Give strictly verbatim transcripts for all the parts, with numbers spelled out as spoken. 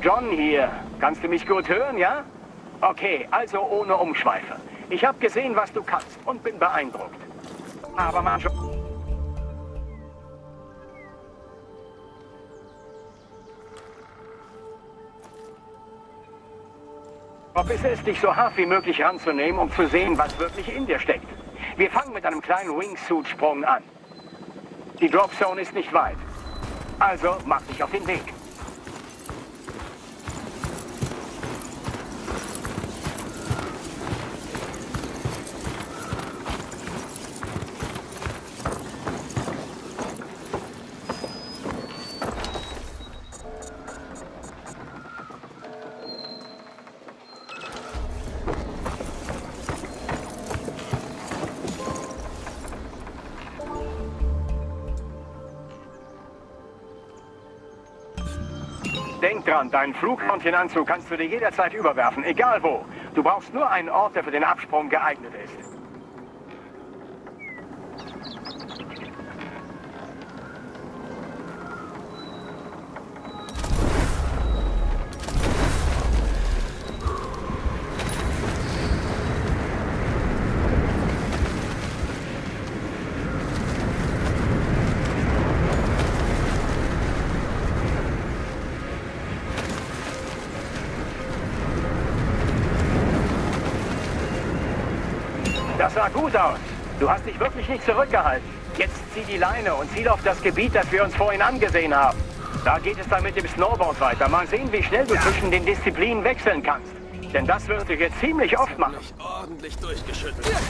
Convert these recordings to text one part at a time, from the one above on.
John hier. Kannst du mich gut hören, ja? Okay, also ohne Umschweife. Ich habe gesehen, was du kannst und bin beeindruckt. Aber Major... Ob es ist, dich so hart wie möglich ranzunehmen, um zu sehen, was wirklich in dir steckt. Wir fangen mit einem kleinen Wingsuit-Sprung an. Die Dropzone ist nicht weit. Also mach dich auf den Weg. Denk dran, deinen Flugkontinentanzug kannst du dir jederzeit überwerfen, egal wo. Du brauchst nur einen Ort, der für den Absprung geeignet ist. Das sah gut aus. Du hast dich wirklich nicht zurückgehalten. Jetzt zieh die Leine und ziel auf das Gebiet, das wir uns vorhin angesehen haben. Da geht es dann mit dem Snowboard weiter. Mal sehen, wie schnell du ja. zwischen den Disziplinen wechseln kannst. Denn das wirst du jetzt ziemlich oft machen. Ordentlich durchgeschüttelt. Ja.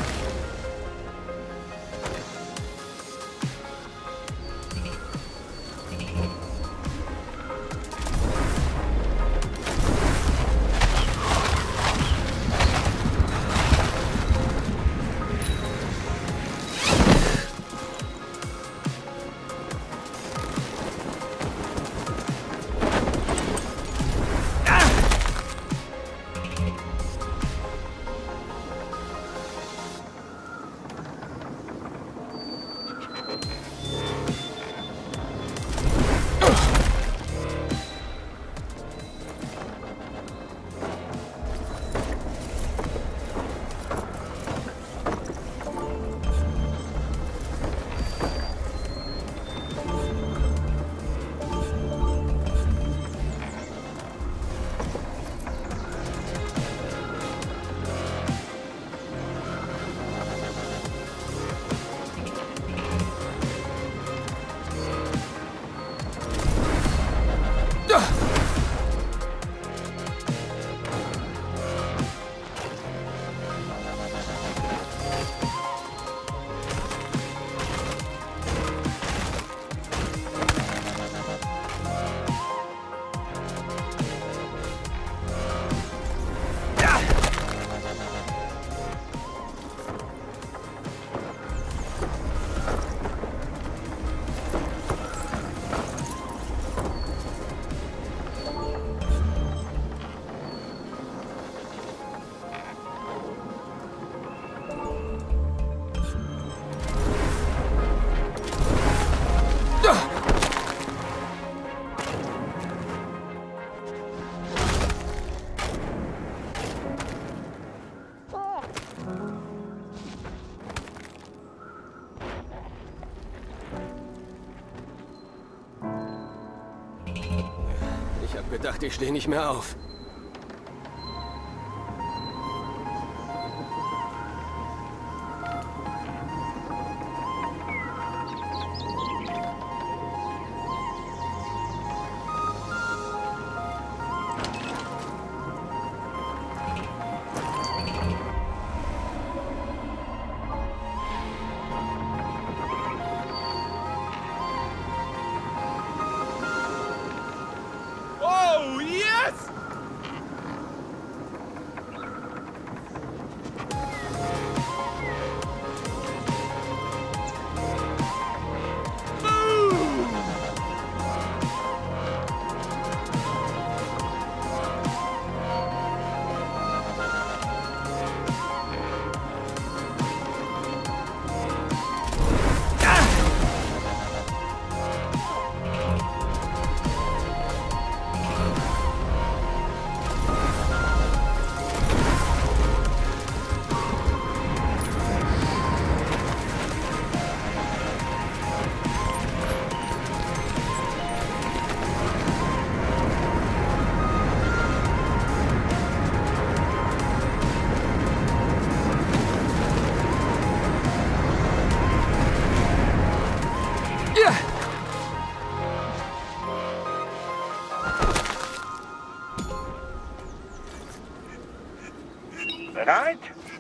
Ich hab gedacht, ich stehe nicht mehr auf.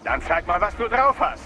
Dann zeig mal, was du drauf hast.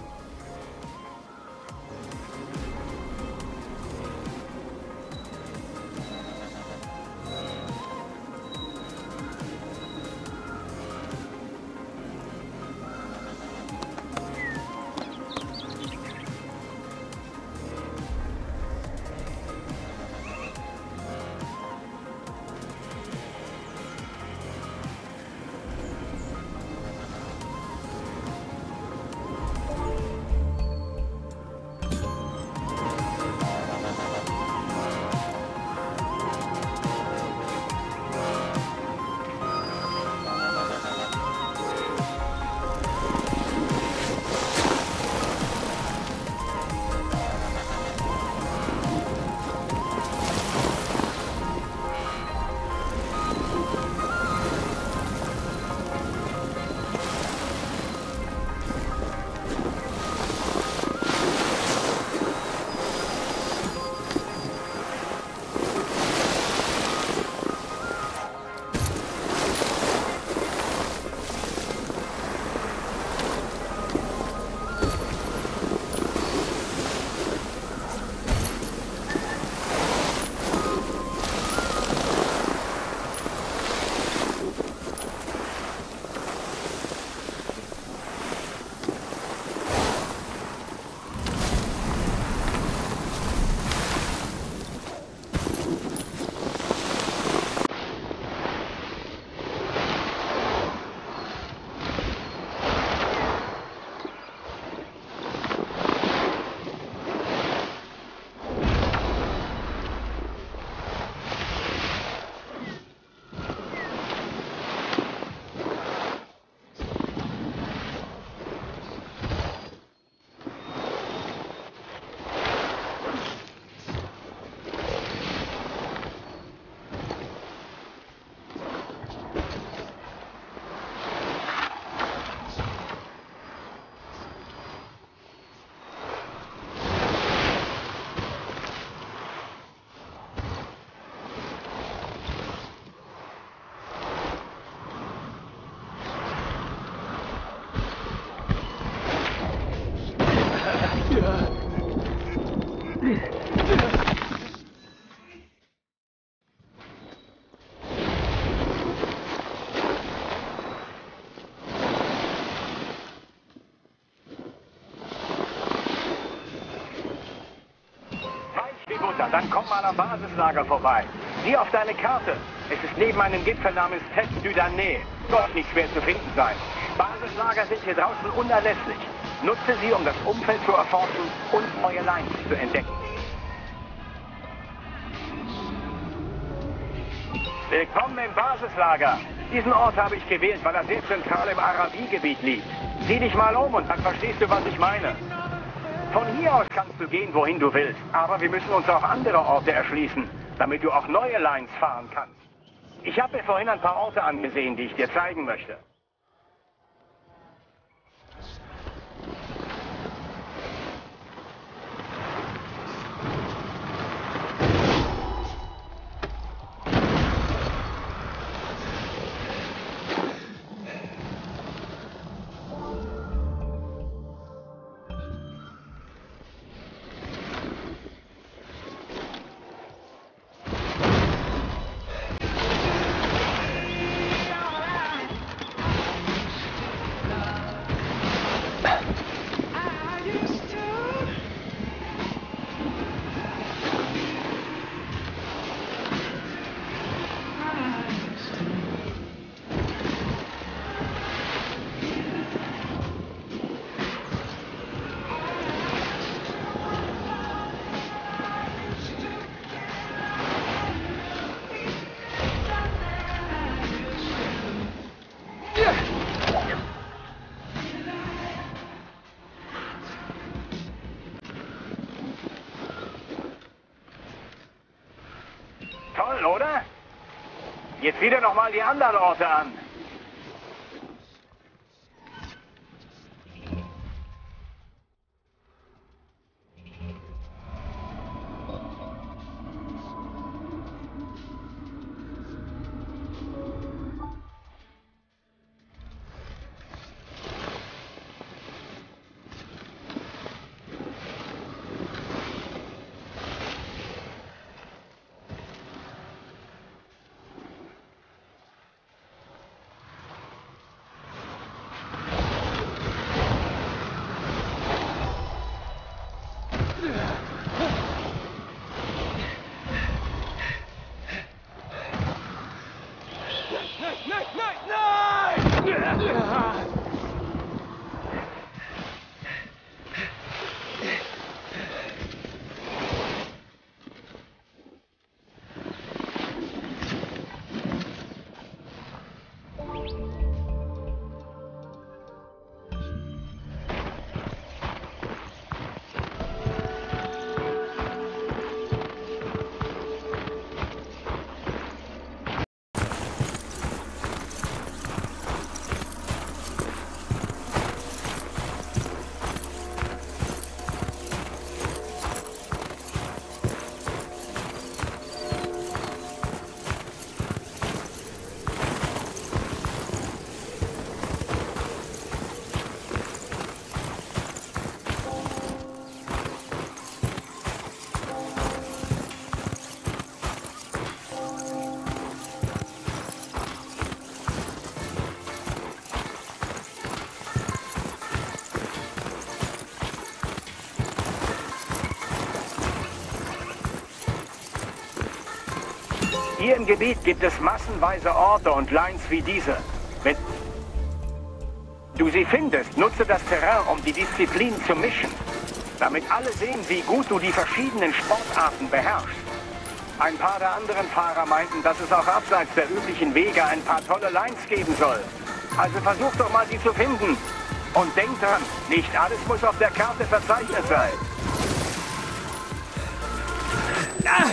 Dann komm mal am Basislager vorbei. Sieh auf deine Karte. Es ist neben einem Gipfel namens Tête du Damné. Dort nicht schwer zu finden sein. Basislager sind hier draußen unerlässlich. Nutze sie, um das Umfeld zu erforschen und neue Lines zu entdecken. Willkommen im Basislager. Diesen Ort habe ich gewählt, weil er sehr zentral im Arabie-Gebiet liegt. Sieh dich mal um und dann verstehst du, was ich meine. Von hier aus kannst du gehen, wohin du willst. Aber wir müssen uns auch andere Orte erschließen, damit du auch neue Lines fahren kannst. Ich habe mir vorhin ein paar Orte angesehen, die ich dir zeigen möchte. Toll, oder? Jetzt sieh dir noch mal die anderen Orte an. Nein, nein, nein, nein! Hier im Gebiet gibt es massenweise Orte und Lines wie diese. Wenn du sie findest, nutze das Terrain, um die Disziplinen zu mischen. Damit alle sehen, wie gut du die verschiedenen Sportarten beherrschst. Ein paar der anderen Fahrer meinten, dass es auch abseits der üblichen Wege ein paar tolle Lines geben soll. Also versuch doch mal, sie zu finden. Und denk dran, nicht alles muss auf der Karte verzeichnet sein. Ah!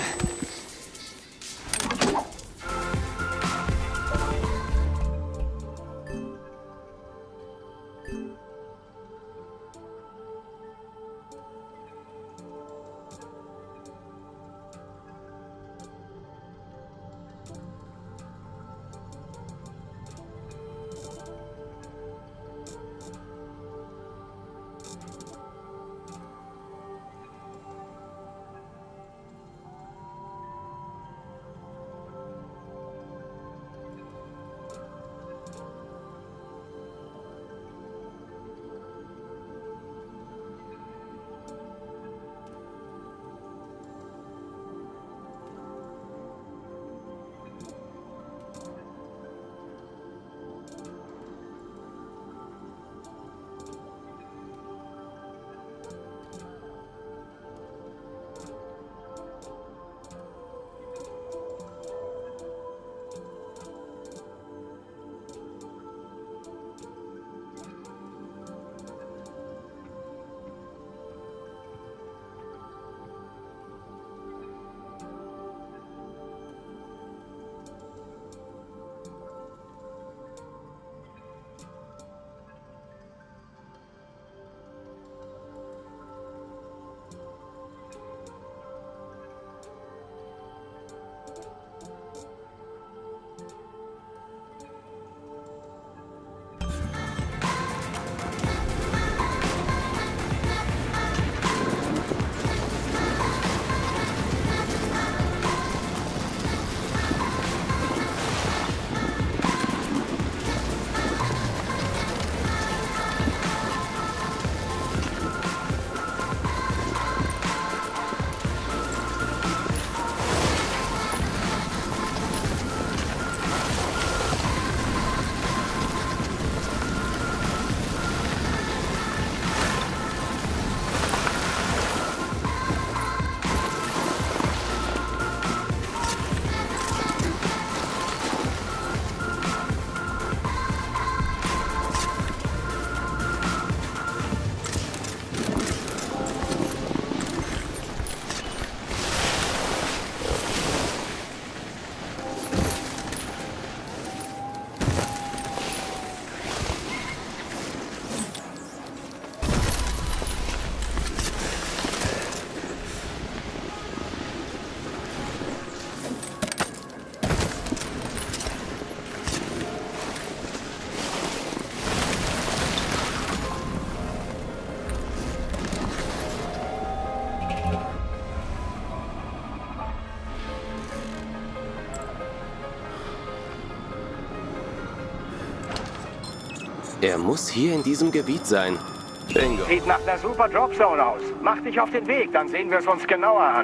Er muss hier in diesem Gebiet sein. Bingo. Sieht nach einer super Dropzone aus. Mach dich auf den Weg, dann sehen wir es uns genauer an.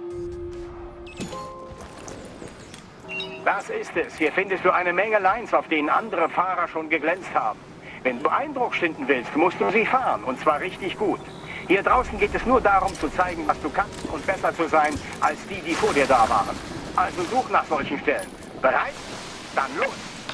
Das ist es. Hier findest du eine Menge Lines, auf denen andere Fahrer schon geglänzt haben. Wenn du Eindruck schinden willst, musst du sie fahren. Und zwar richtig gut. Hier draußen geht es nur darum, zu zeigen, was du kannst und besser zu sein, als die, die vor dir da waren. Also such nach solchen Stellen. Bereit? Dann los!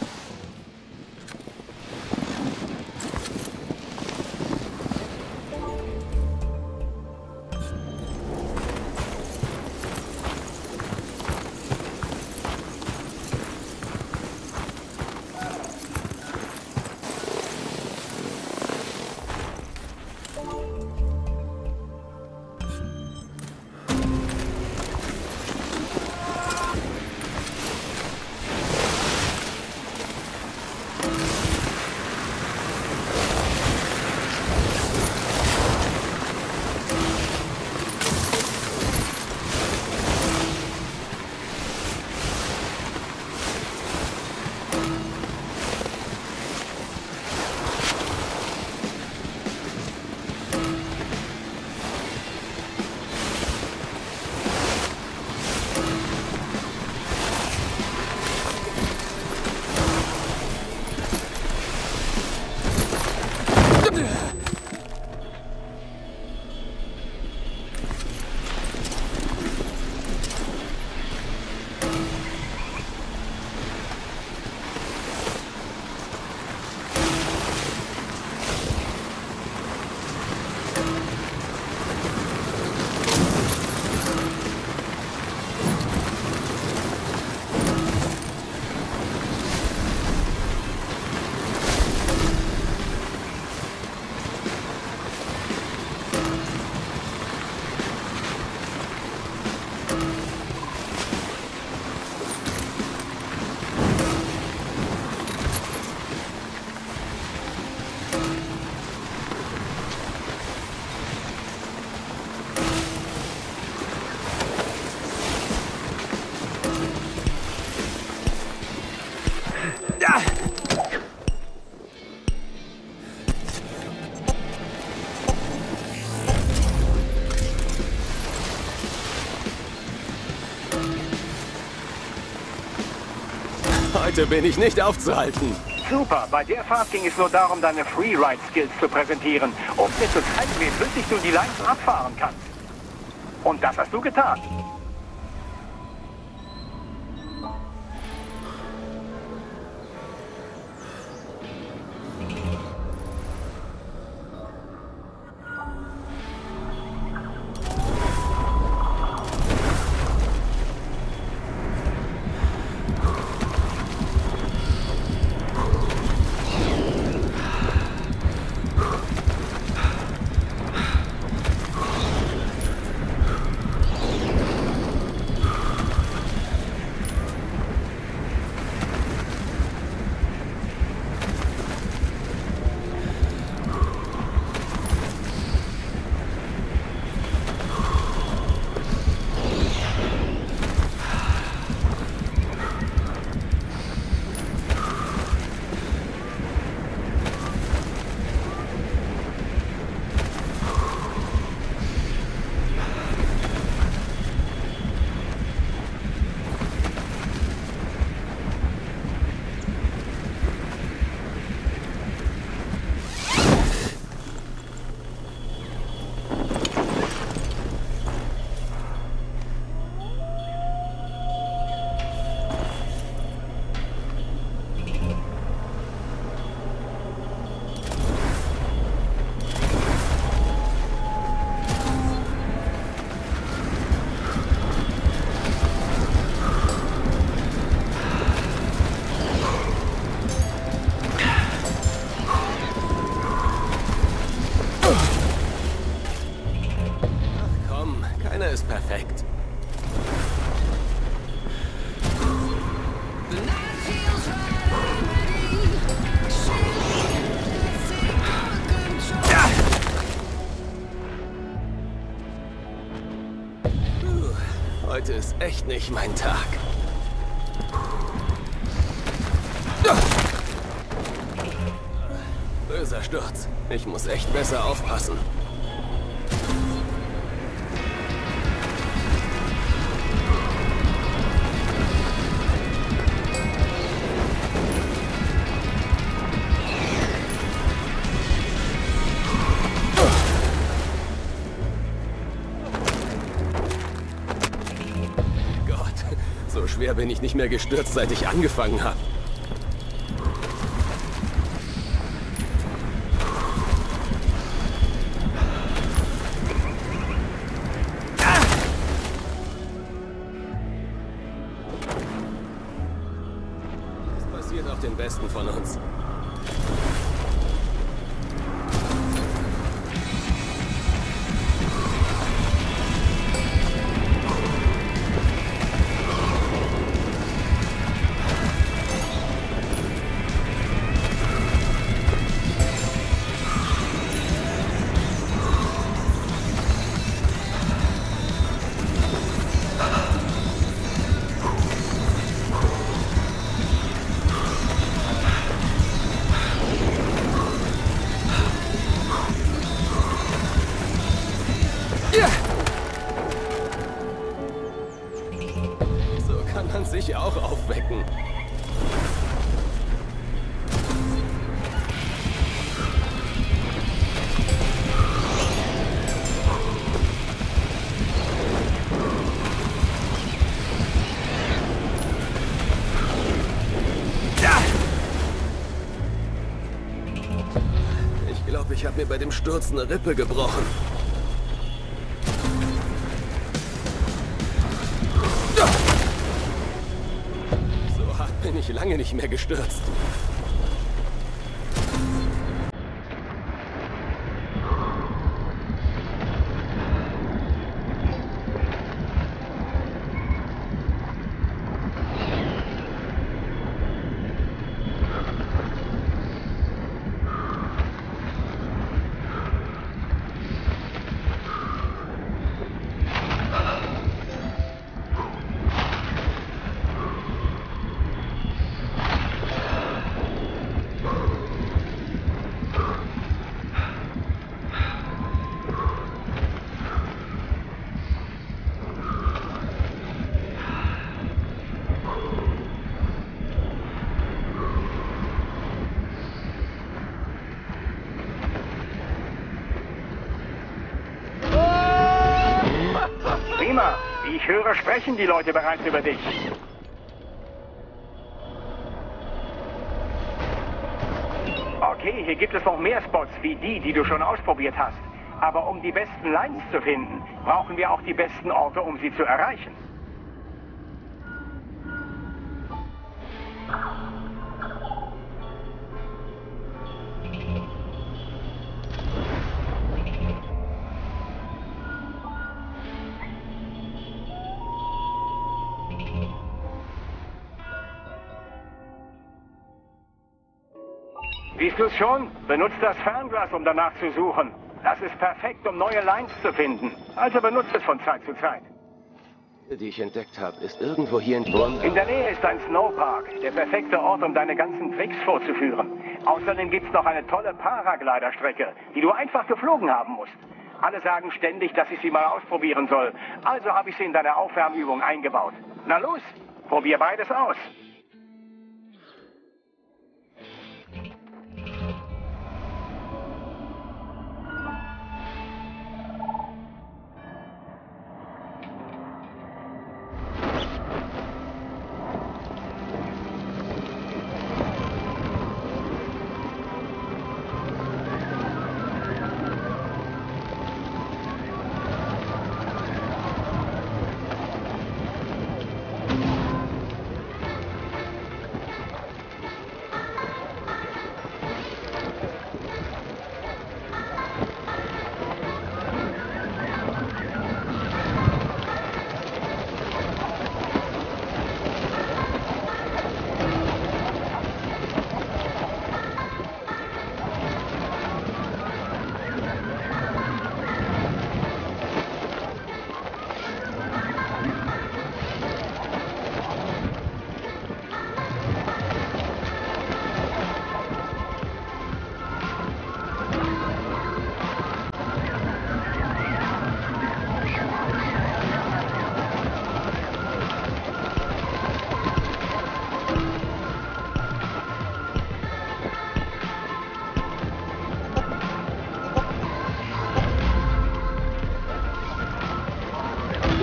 Heute bin ich nicht aufzuhalten. Super, bei der Fahrt ging es nur darum, deine Freeride-Skills zu präsentieren, um dir zu zeigen, wie flüssig du die Lines abfahren kannst. Und das hast du getan. Perfekt. Ja. Puh, heute ist echt nicht mein Tag. böser Sturz. Ich muss echt besser aufpassen. Gott, so schwer bin ich nicht mehr gestürzt, seit ich angefangen habe. Auf den Besten von uns. Kann man sich auch aufwecken. Ich glaube, ich habe mir bei dem Sturz eine Rippe gebrochen. Bin ich lange nicht mehr gestürzt. Prima. Ich höre, sprechen die Leute bereits über dich. Okay, hier gibt es noch mehr Spots wie die, die du schon ausprobiert hast. Aber um die besten Lines zu finden, brauchen wir auch die besten Orte, um sie zu erreichen. Siehst du es schon? Benutzt das Fernglas, um danach zu suchen. Das ist perfekt, um neue Lines zu finden. Also benutzt es von Zeit zu Zeit. Die ich entdeckt habe, ist irgendwo hier in Bonn. In der Nähe ist ein Snowpark, der perfekte Ort, um deine ganzen Tricks vorzuführen. Außerdem gibt's noch eine tolle Paragliderstrecke, die du einfach geflogen haben musst. Alle sagen ständig, dass ich sie mal ausprobieren soll. Also habe ich sie in deine Aufwärmübung eingebaut. Na los, probier beides aus.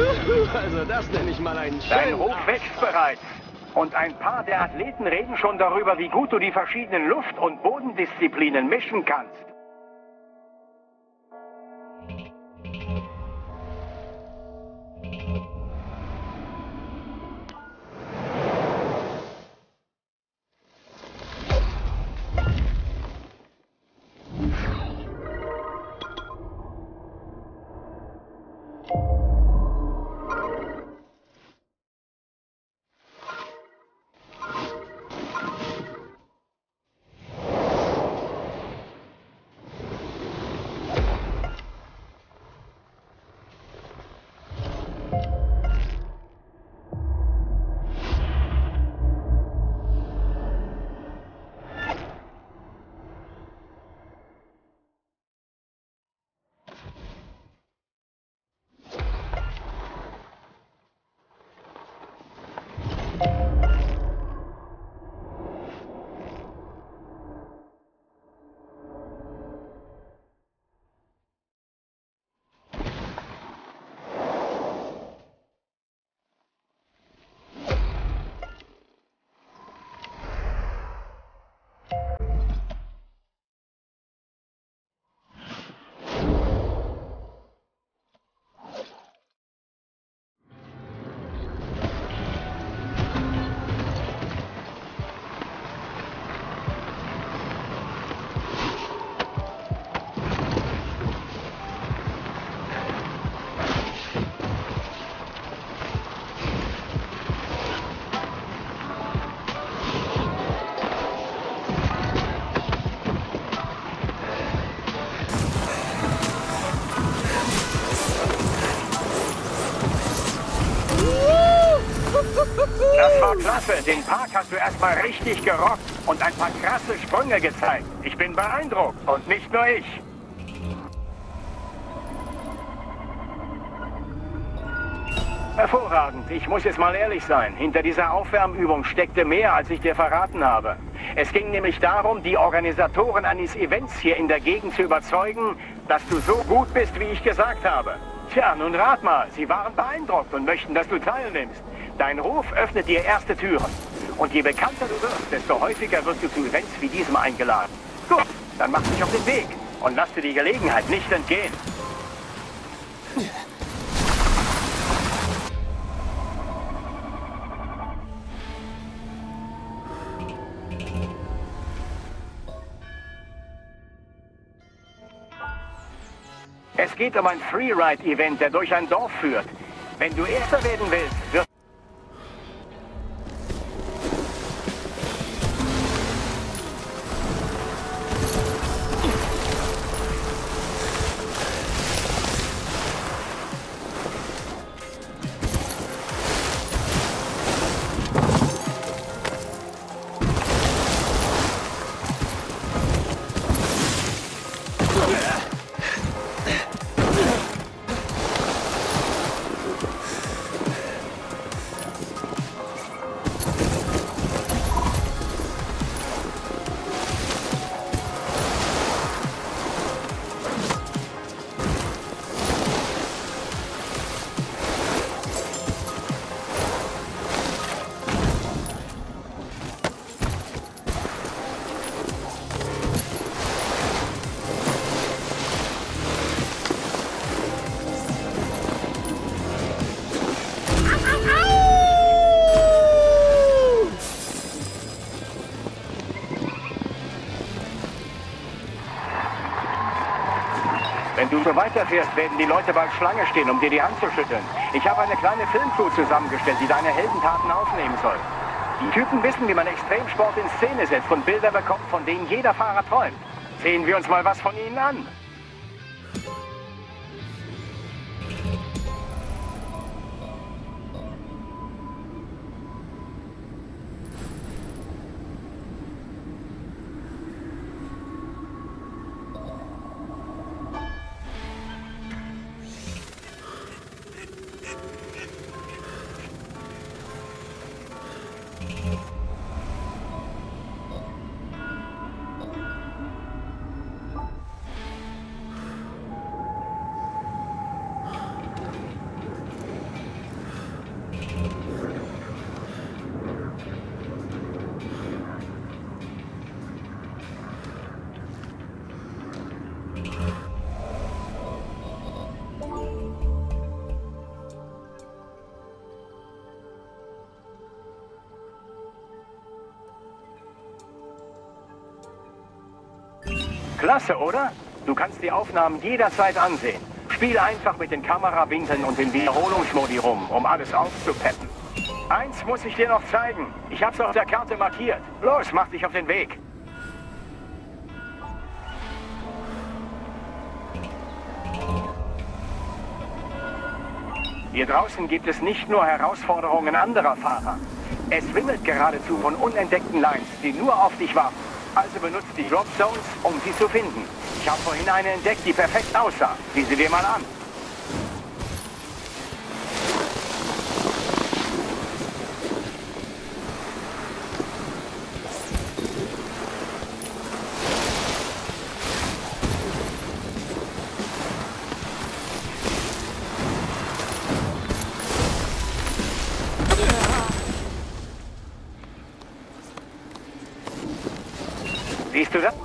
Also das nenne ich mal einen Dein schönen Ruf Arsch. wächst bereits. Und ein paar der Athleten reden schon darüber, wie gut du die verschiedenen Luft- und Bodendisziplinen mischen kannst. Das war klasse. Den Park hast du erstmal richtig gerockt und ein paar krasse Sprünge gezeigt. Ich bin beeindruckt. Und nicht nur ich. Hervorragend. Ich muss jetzt mal ehrlich sein. Hinter dieser Aufwärmübung steckte mehr, als ich dir verraten habe. Es ging nämlich darum, die Organisatoren eines Events hier in der Gegend zu überzeugen, dass du so gut bist, wie ich gesagt habe. Tja, nun rat mal. Sie waren beeindruckt und möchten, dass du teilnimmst. Dein Ruf öffnet dir erste Türen. Und je bekannter du wirst, desto häufiger wirst du zu Events wie diesem eingeladen. Gut, dann mach dich auf den Weg und lass dir die Gelegenheit nicht entgehen. Es geht um ein Freeride-Event, der durch ein Dorf führt. Wenn du Erster werden willst, wird... Wenn du so weiterfährst, werden die Leute bald Schlange stehen, um dir die Hand zu schütteln. Ich habe eine kleine Filmcrew zusammengestellt, die deine Heldentaten aufnehmen soll. Die Typen wissen, wie man Extremsport in Szene setzt und Bilder bekommt, von denen jeder Fahrer träumt. Sehen wir uns mal was von ihnen an. Klasse, oder? Du kannst die Aufnahmen jederzeit ansehen. Spiel einfach mit den Kamerawinkeln und den Wiederholungsmodi rum, um alles aufzupeppen. Eins muss ich dir noch zeigen. Ich hab's auf der Karte markiert. Los, mach dich auf den Weg. Hier draußen gibt es nicht nur Herausforderungen anderer Fahrer. Es wimmelt geradezu von unentdeckten Lines, die nur auf dich warten. Also benutzt die Drop Zones, um sie zu finden. Ich habe vorhin eine entdeckt, die perfekt aussah. Sieh sie dir mal an. Siehst du das?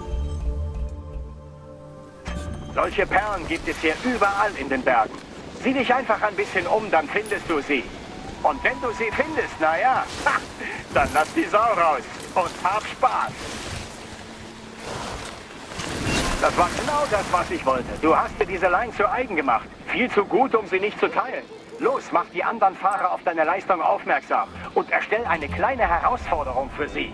Solche Perlen gibt es hier überall in den Bergen. Sieh dich einfach ein bisschen um, dann findest du sie. Und wenn du sie findest, naja, dann lass die Sau raus und hab Spaß. Das war genau das, was ich wollte. Du hast dir diese Line zu eigen gemacht. Viel zu gut, um sie nicht zu teilen. Los, mach die anderen Fahrer auf deine Leistung aufmerksam und erstell eine kleine Herausforderung für sie.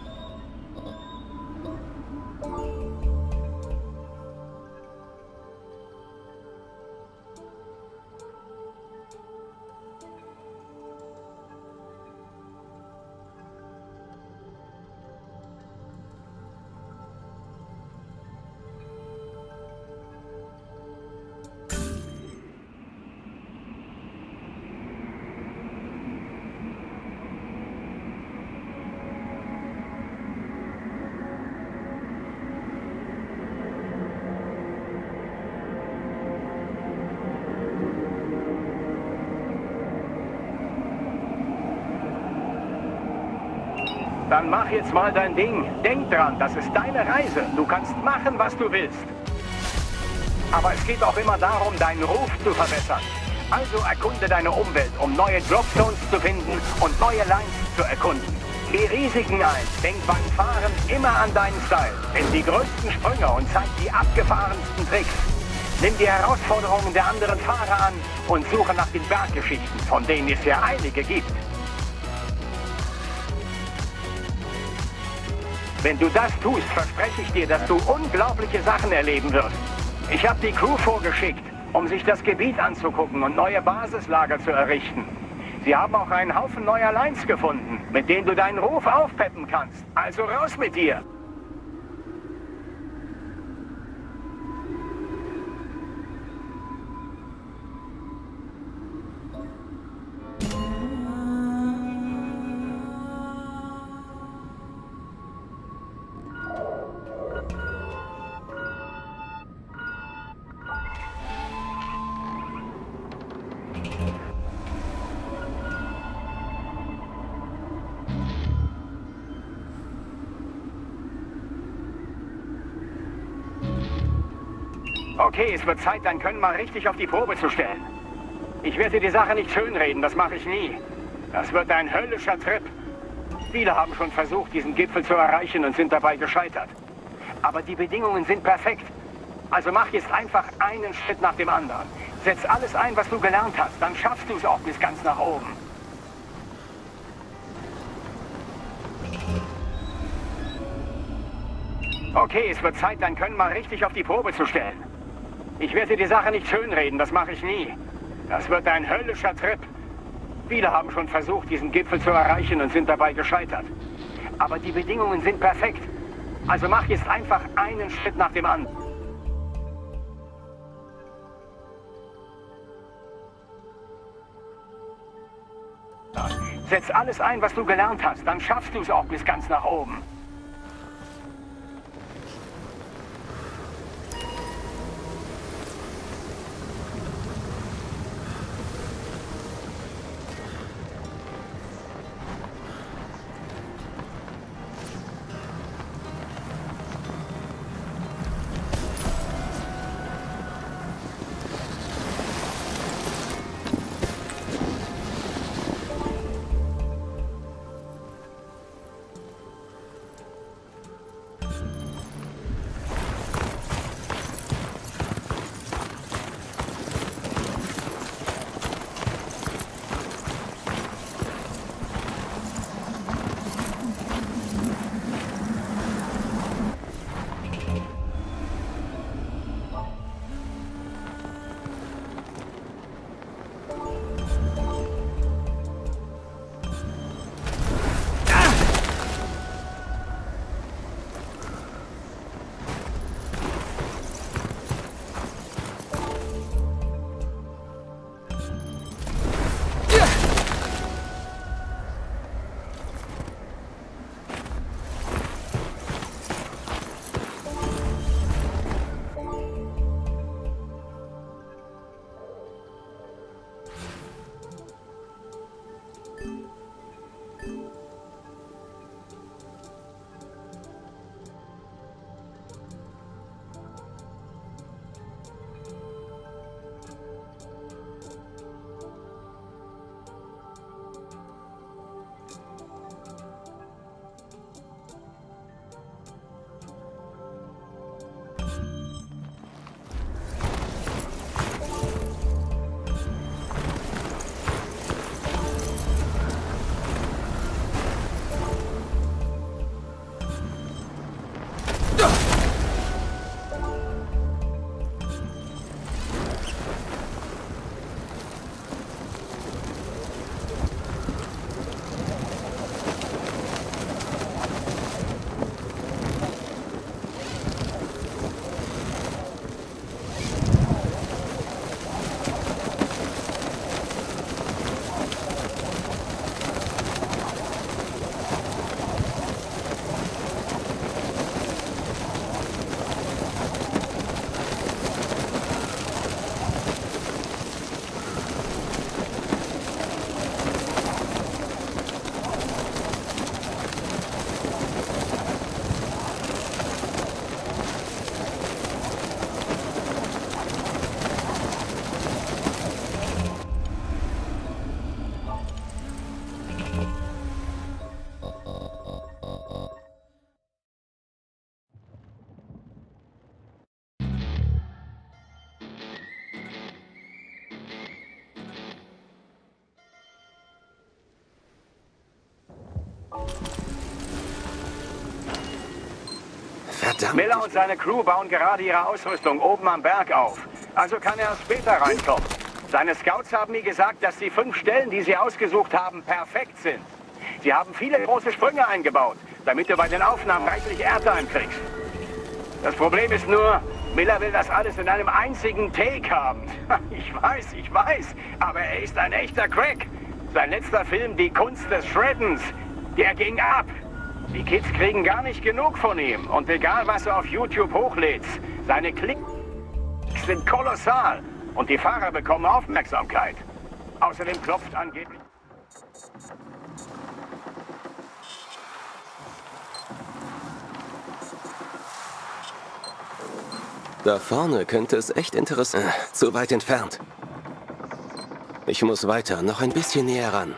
Dann mach jetzt mal dein Ding. Denk dran, das ist deine Reise. Du kannst machen, was du willst. Aber es geht auch immer darum, deinen Ruf zu verbessern. Also erkunde deine Umwelt, um neue Drop Zones zu finden und neue Lines zu erkunden. Geh Risiken ein. Denk beim Fahren immer an deinen Style. Nimm die größten Sprünge und zeig die abgefahrensten Tricks. Nimm die Herausforderungen der anderen Fahrer an und suche nach den Berggeschichten, von denen es ja einige gibt. Wenn du das tust, verspreche ich dir, dass du unglaubliche Sachen erleben wirst. Ich habe die Crew vorgeschickt, um sich das Gebiet anzugucken und neue Basislager zu errichten. Sie haben auch einen Haufen neuer Lines gefunden, mit denen du deinen Ruf aufpeppen kannst. Also raus mit dir! Okay, es wird Zeit, dein Können mal richtig auf die Probe zu stellen. Ich werde dir die Sache nicht schönreden, das mache ich nie. Das wird ein höllischer Trip. Viele haben schon versucht, diesen Gipfel zu erreichen und sind dabei gescheitert. Aber die Bedingungen sind perfekt. Also mach jetzt einfach einen Schritt nach dem anderen. Setz alles ein, was du gelernt hast, dann schaffst du es auch bis ganz nach oben. Okay, es wird Zeit, dein Können mal richtig auf die Probe zu stellen. Ich werde dir die Sache nicht schönreden, das mache ich nie. Das wird ein höllischer Trip. Viele haben schon versucht, diesen Gipfel zu erreichen und sind dabei gescheitert. Aber die Bedingungen sind perfekt. Also mach jetzt einfach einen Schritt nach dem anderen. Setz alles ein, was du gelernt hast, dann schaffst du es auch bis ganz nach oben. Verdammt. Miller und seine Crew bauen gerade ihre Ausrüstung oben am Berg auf. Also kann er erst später reinkommen. Seine Scouts haben mir gesagt, dass die fünf Stellen, die sie ausgesucht haben, perfekt sind. Sie haben viele große Sprünge eingebaut, damit du bei den Aufnahmen reichlich Airtime kriegst. Das Problem ist nur, Miller will das alles in einem einzigen Take haben. Ich weiß, ich weiß, aber er ist ein echter Crack. Sein letzter Film, Die Kunst des Shreddens, der ging ab. Die Kids kriegen gar nicht genug von ihm. Und egal, was er auf YouTube hochlädt, seine Klicks sind kolossal. Und die Fahrer bekommen Aufmerksamkeit. Außerdem klopft angeblich... Da vorne könnte es echt interessant... Äh, zu weit entfernt. Ich muss weiter, noch ein bisschen näher ran.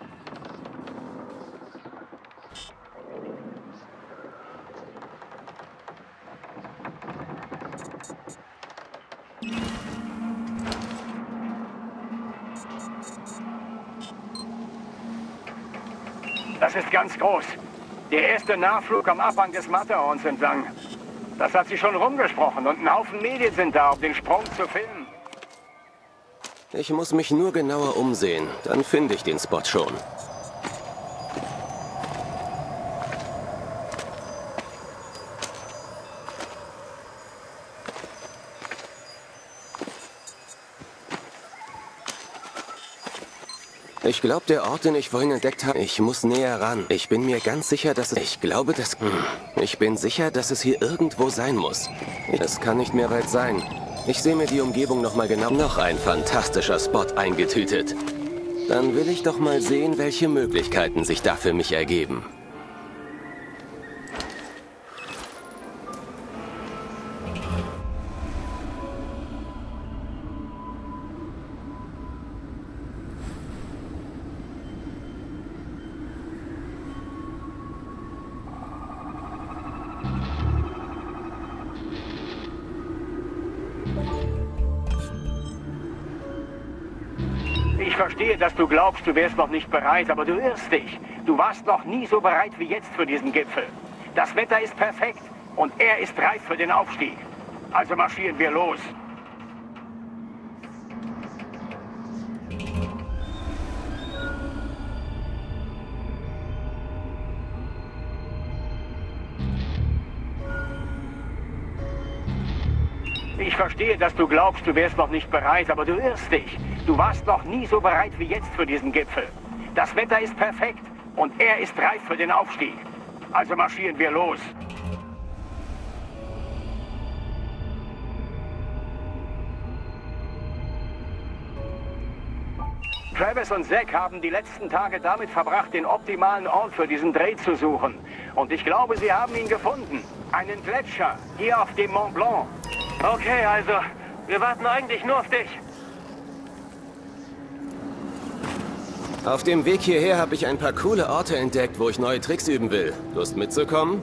Das ist ganz groß. Der erste Nachflug am Abhang des Matterhorns entlang. Das hat sich schon rumgesprochen und ein Haufen Medien sind da, um den Sprung zu filmen. Ich muss mich nur genauer umsehen, dann finde ich den Spot schon. Ich glaube, der Ort, den ich vorhin entdeckt habe, ich muss näher ran. Ich bin mir ganz sicher, dass es... Ich glaube, dass... Hm, ich bin sicher, dass es hier irgendwo sein muss. Es kann nicht mehr weit sein. Ich sehe mir die Umgebung noch mal genau... Noch ein fantastischer Spot eingetütet. Dann will ich doch mal sehen, welche Möglichkeiten sich da für mich ergeben. Ich verstehe, dass du glaubst, du wärst noch nicht bereit, aber du irrst dich. Du warst noch nie so bereit wie jetzt für diesen Gipfel. Das Wetter ist perfekt und er ist reif für den Aufstieg. Also marschieren wir los. Ich verstehe, dass du glaubst, du wärst noch nicht bereit, aber du irrst dich. Du warst noch nie so bereit wie jetzt für diesen Gipfel. Das Wetter ist perfekt und er ist reif für den Aufstieg. Also marschieren wir los. Travis und Zack haben die letzten Tage damit verbracht, den optimalen Ort für diesen Dreh zu suchen. Und ich glaube, sie haben ihn gefunden. Einen Gletscher, hier auf dem Mont Blanc. Okay, also, wir warten eigentlich nur auf dich. Auf dem Weg hierher habe ich ein paar coole Orte entdeckt, wo ich neue Tricks üben will. Lust mitzukommen?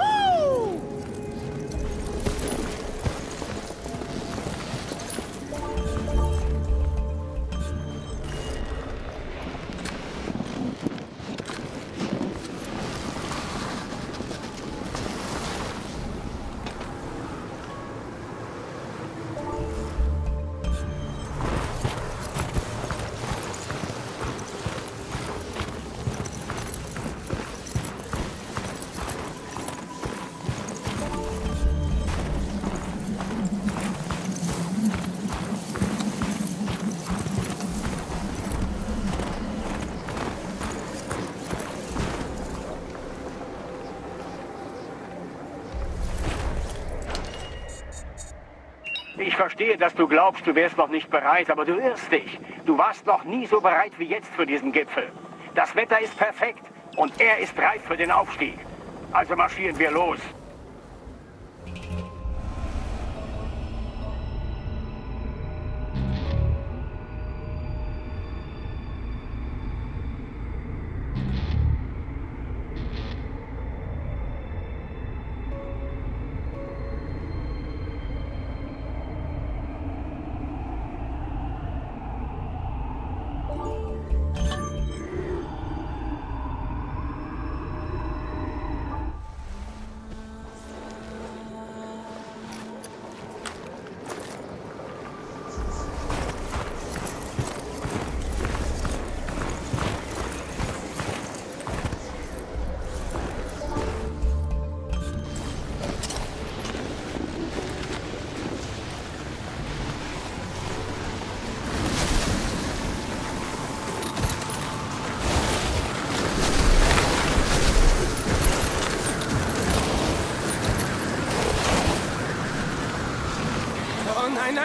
Ich verstehe, dass du glaubst, du wärst noch nicht bereit, aber du irrst dich. Du warst noch nie so bereit wie jetzt für diesen Gipfel. Das Wetter ist perfekt und er ist reif für den Aufstieg. Also marschieren wir los.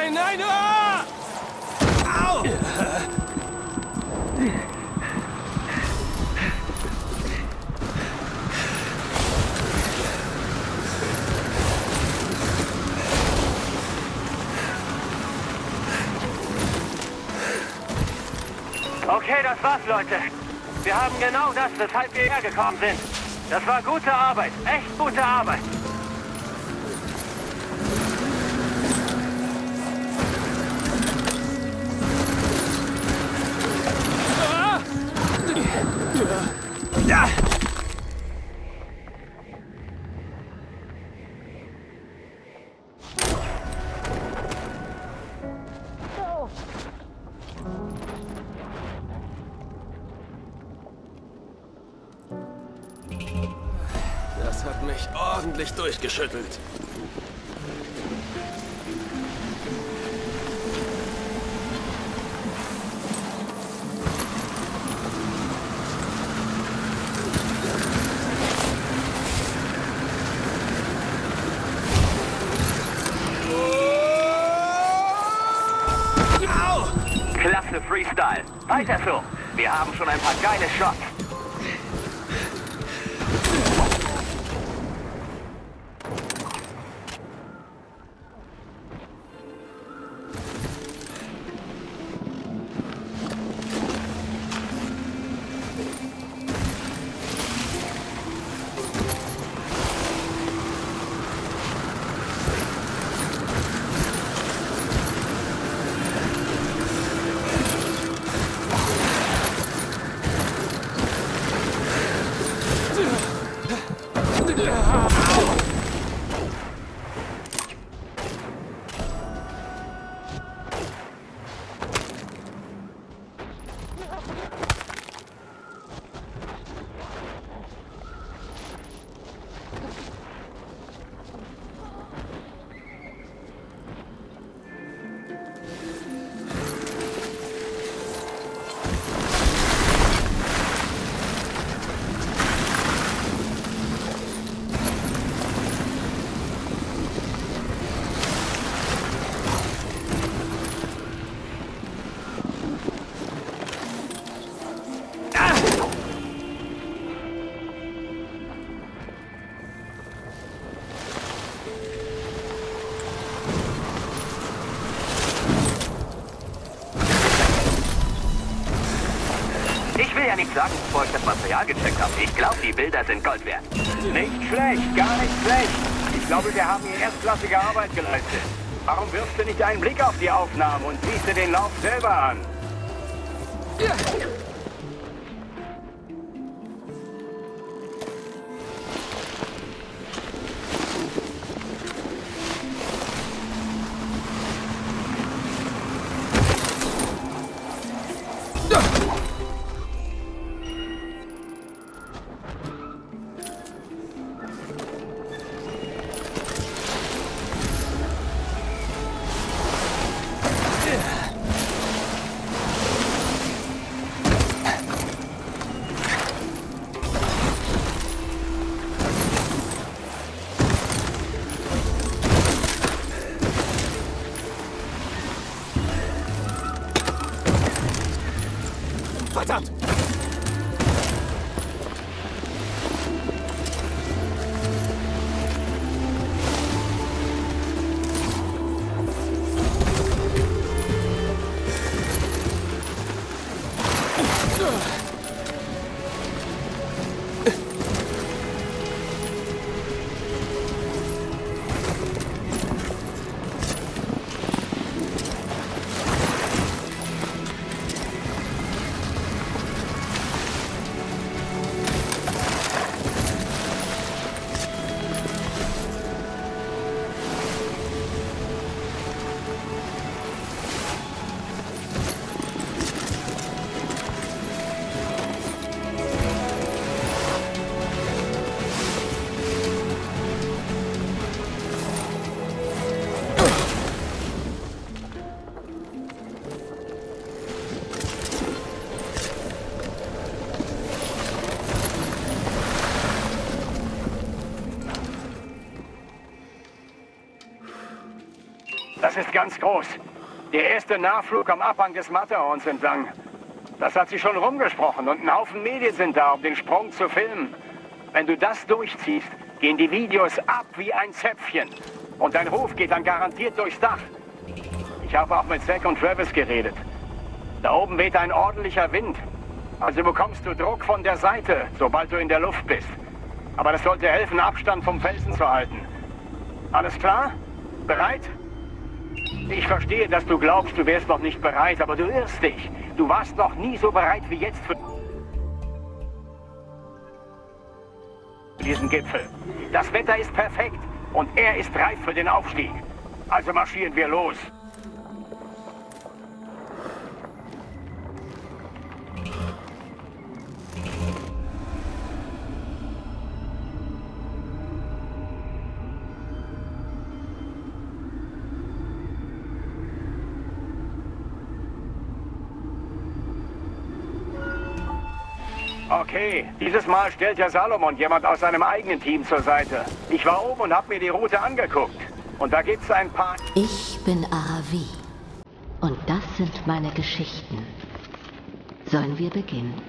Nein, nein! Ah! Au! Okay, das war's, Leute. Wir haben genau das, weshalb wir hergekommen sind. Das war gute Arbeit. Echt gute Arbeit. Ja! Das hat mich ordentlich durchgeschüttelt. Klasse Freestyle. Weiter so. Wir haben schon ein paar geile Shots. Ich will ja nicht sagen, bevor ich das Material gecheckt habe. Ich glaube, die Bilder sind Gold wert. Nicht schlecht, gar nicht schlecht. Ich glaube, wir haben hier erstklassige Arbeit geleistet. Warum wirfst du nicht einen Blick auf die Aufnahmen und siehst dir den Lauf selber an? Verdammt! ist ganz groß. Der erste Nachflug am Abhang des Matterhorns entlang. Das hat sich schon rumgesprochen und ein Haufen Medien sind da, um den Sprung zu filmen. Wenn du das durchziehst, gehen die Videos ab wie ein Zäpfchen. Und dein Ruf geht dann garantiert durchs Dach. Ich habe auch mit Zack und Travis geredet. Da oben weht ein ordentlicher Wind. Also bekommst du Druck von der Seite, sobald du in der Luft bist. Aber das sollte helfen, Abstand vom Felsen zu halten. Alles klar? Bereit? Ich verstehe, dass du glaubst, du wärst noch nicht bereit, aber du irrst dich. Du warst noch nie so bereit wie jetzt für diesen Gipfel. Das Wetter ist perfekt und er ist reif für den Aufstieg. Also marschieren wir los. Okay, dieses Mal stellt ja Salomon jemand aus seinem eigenen Team zur Seite. Ich war oben und habe mir die Route angeguckt. Und da gibt's ein paar... Ich bin Aravi. Und das sind meine Geschichten. Sollen wir beginnen?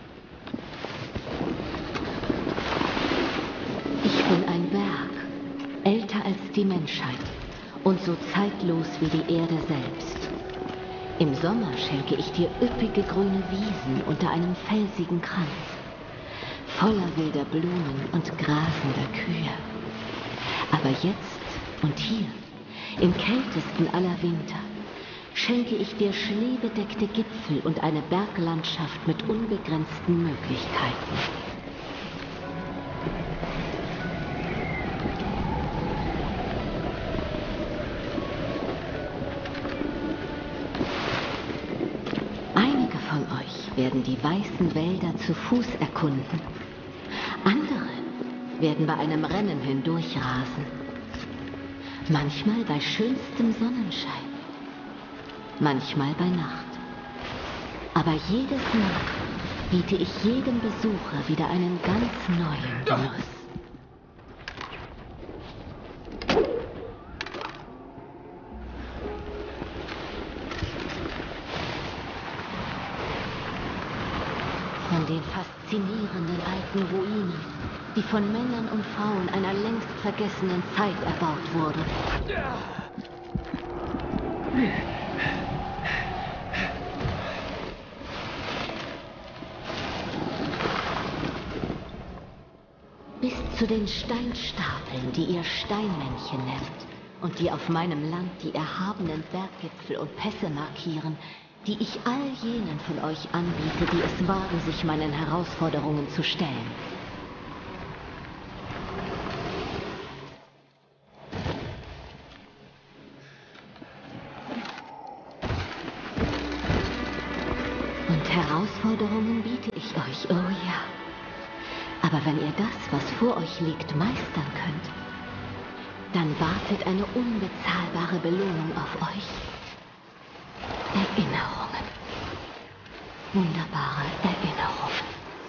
Ich bin ein Berg, älter als die Menschheit und so zeitlos wie die Erde selbst. Im Sommer schenke ich dir üppige grüne Wiesen unter einem felsigen Kranz, voller wilder Blumen und grasender Kühe. Aber jetzt und hier, im kältesten aller Winter, schenke ich dir schneebedeckte Gipfel und eine Berglandschaft mit unbegrenzten Möglichkeiten. Werden die weißen Wälder zu Fuß erkunden. Andere werden bei einem Rennen hindurchrasen. Manchmal bei schönstem Sonnenschein. Manchmal bei Nacht. Aber jedes Mal biete ich jedem Besucher wieder einen ganz neuen Genuss. Von den faszinierenden alten Ruinen, die von Männern und Frauen einer längst vergessenen Zeit erbaut wurden. Bis zu den Steinstapeln, die ihr Steinmännchen nennt und die auf meinem Land die erhabenen Berggipfel und Pässe markieren, die ich all jenen von euch anbiete, die es wagen, sich meinen Herausforderungen zu stellen. Und Herausforderungen biete ich euch, oh ja. Aber wenn ihr das, was vor euch liegt, meistern könnt, dann wartet eine unbezahlbare Belohnung auf euch. Erinnerungen. Wunderbare Erinnerungen.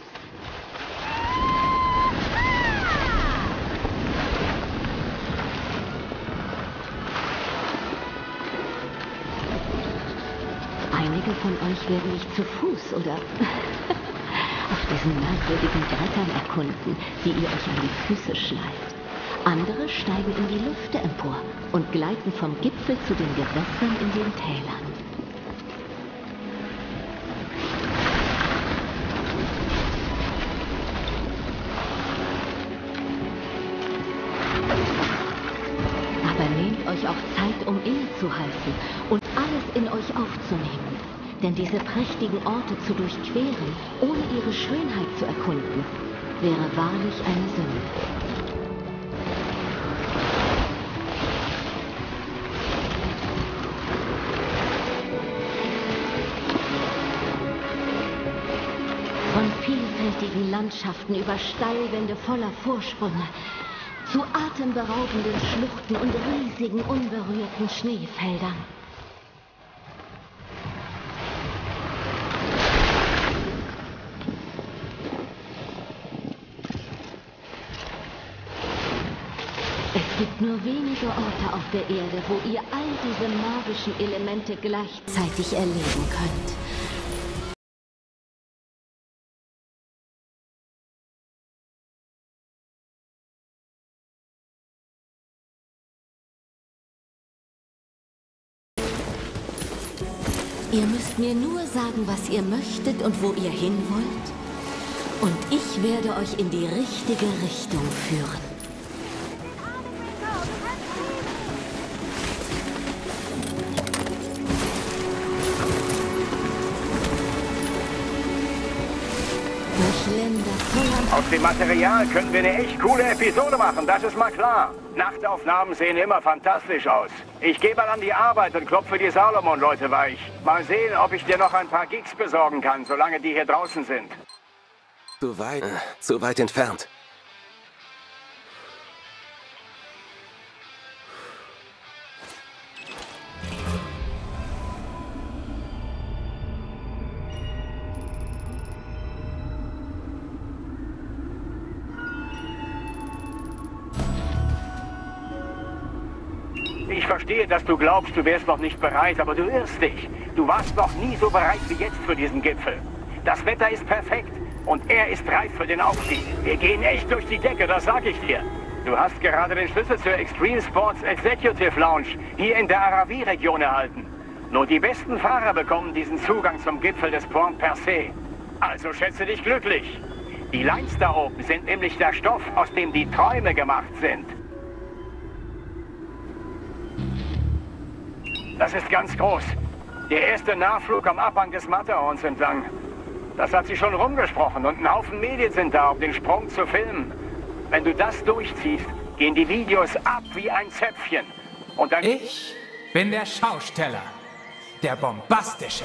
Einige von euch werden mich zu Fuß oder auf diesen merkwürdigen Brettern erkunden, die ihr euch an die Füße schleift. Andere steigen in die Lüfte empor und gleiten vom Gipfel zu den Gewässern in den Tälern. Euch auch Zeit, um innezuhalten und alles in euch aufzunehmen. Denn diese prächtigen Orte zu durchqueren, ohne ihre Schönheit zu erkunden, wäre wahrlich eine Sünde. Von vielfältigen Landschaften über Steilwände voller Vorsprünge, zu atemberaubenden Schluchten und riesigen, unberührten Schneefeldern. Es gibt nur wenige Orte auf der Erde, wo ihr all diese magischen Elemente gleichzeitig erleben könnt. Ihr müsst mir nur sagen, was ihr möchtet und wo ihr hin wollt. Und ich werde euch in die richtige Richtung führen. Durch Länder voller... Aus dem Material können wir eine echt coole Episode machen, das ist mal klar. Nachtaufnahmen sehen immer fantastisch aus. Ich gehe mal an die Arbeit und klopfe die Salomon-Leute weich. Mal sehen, ob ich dir noch ein paar Gigs besorgen kann, solange die hier draußen sind. Zu weit, äh, zu weit entfernt. Ich verstehe, dass du glaubst, du wärst noch nicht bereit, aber du irrst dich. Du warst noch nie so bereit wie jetzt für diesen Gipfel. Das Wetter ist perfekt und er ist reif für den Aufstieg. Wir gehen echt durch die Decke, das sag ich dir. Du hast gerade den Schlüssel zur Extreme Sports Executive Lounge hier in der Aravi-Region erhalten. Nur die besten Fahrer bekommen diesen Zugang zum Gipfel des Point Percé. Also schätze dich glücklich. Die Lines da oben sind nämlich der Stoff, aus dem die Träume gemacht sind. Das ist ganz groß. Der erste Nachflug am Abhang des Matterhorns entlang. Das hat sich schon rumgesprochen und ein Haufen Medien sind da, um den Sprung zu filmen. Wenn du das durchziehst, gehen die Videos ab wie ein Zäpfchen. Und dann... Ich bin der Schausteller. Der Bombastische.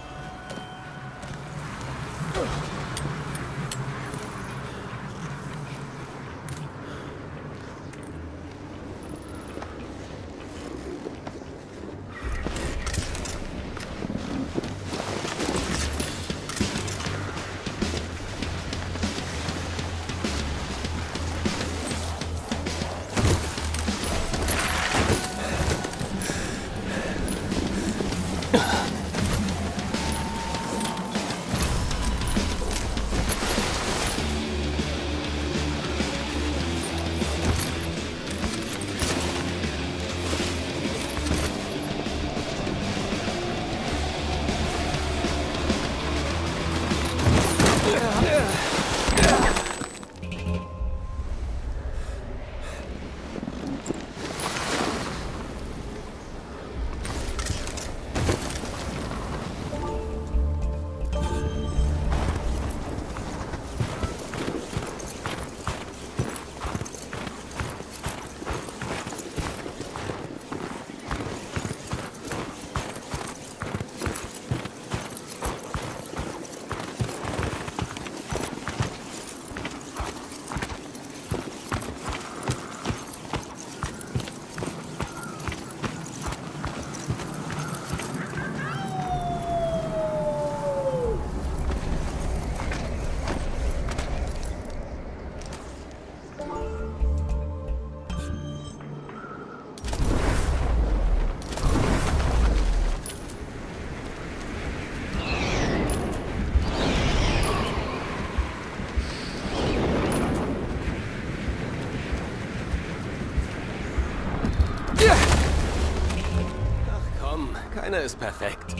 Keiner ist perfekt.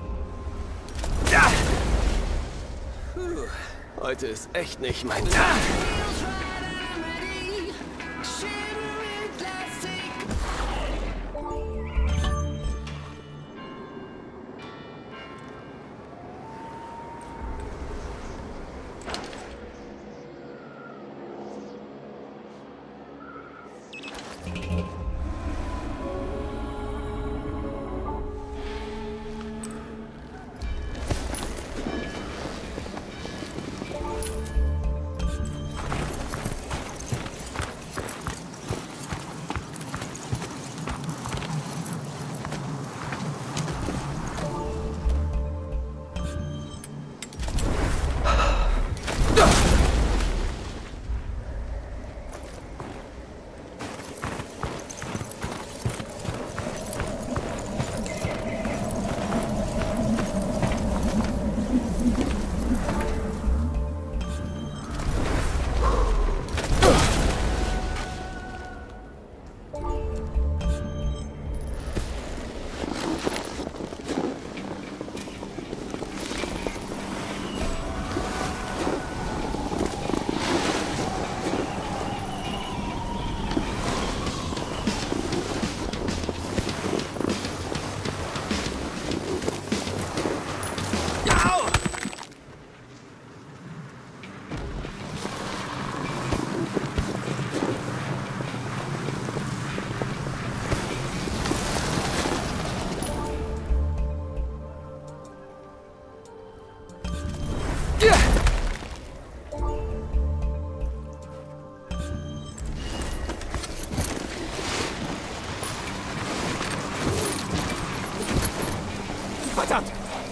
Ja! Puh, heute ist echt nicht mein Tag. Verdammt!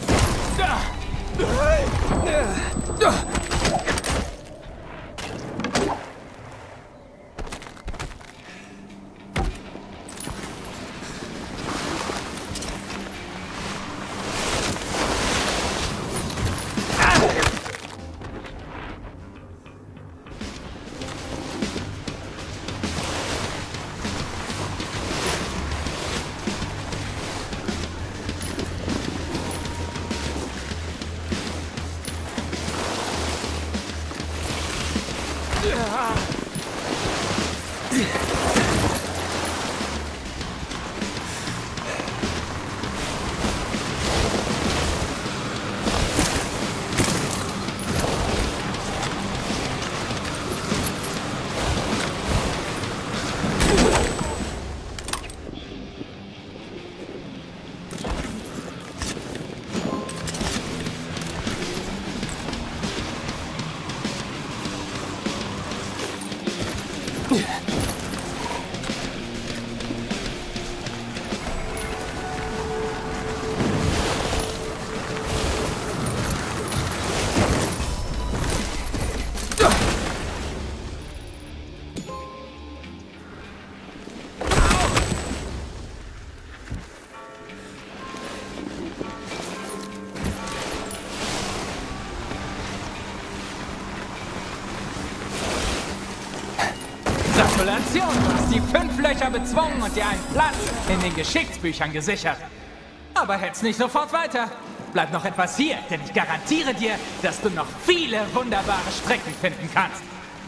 Gratulation, du hast die fünf Löcher bezwungen und dir einen Platz in den Geschichtsbüchern gesichert. Aber hält's nicht sofort weiter. Bleib noch etwas hier, denn ich garantiere dir, dass du noch viele wunderbare Strecken finden kannst.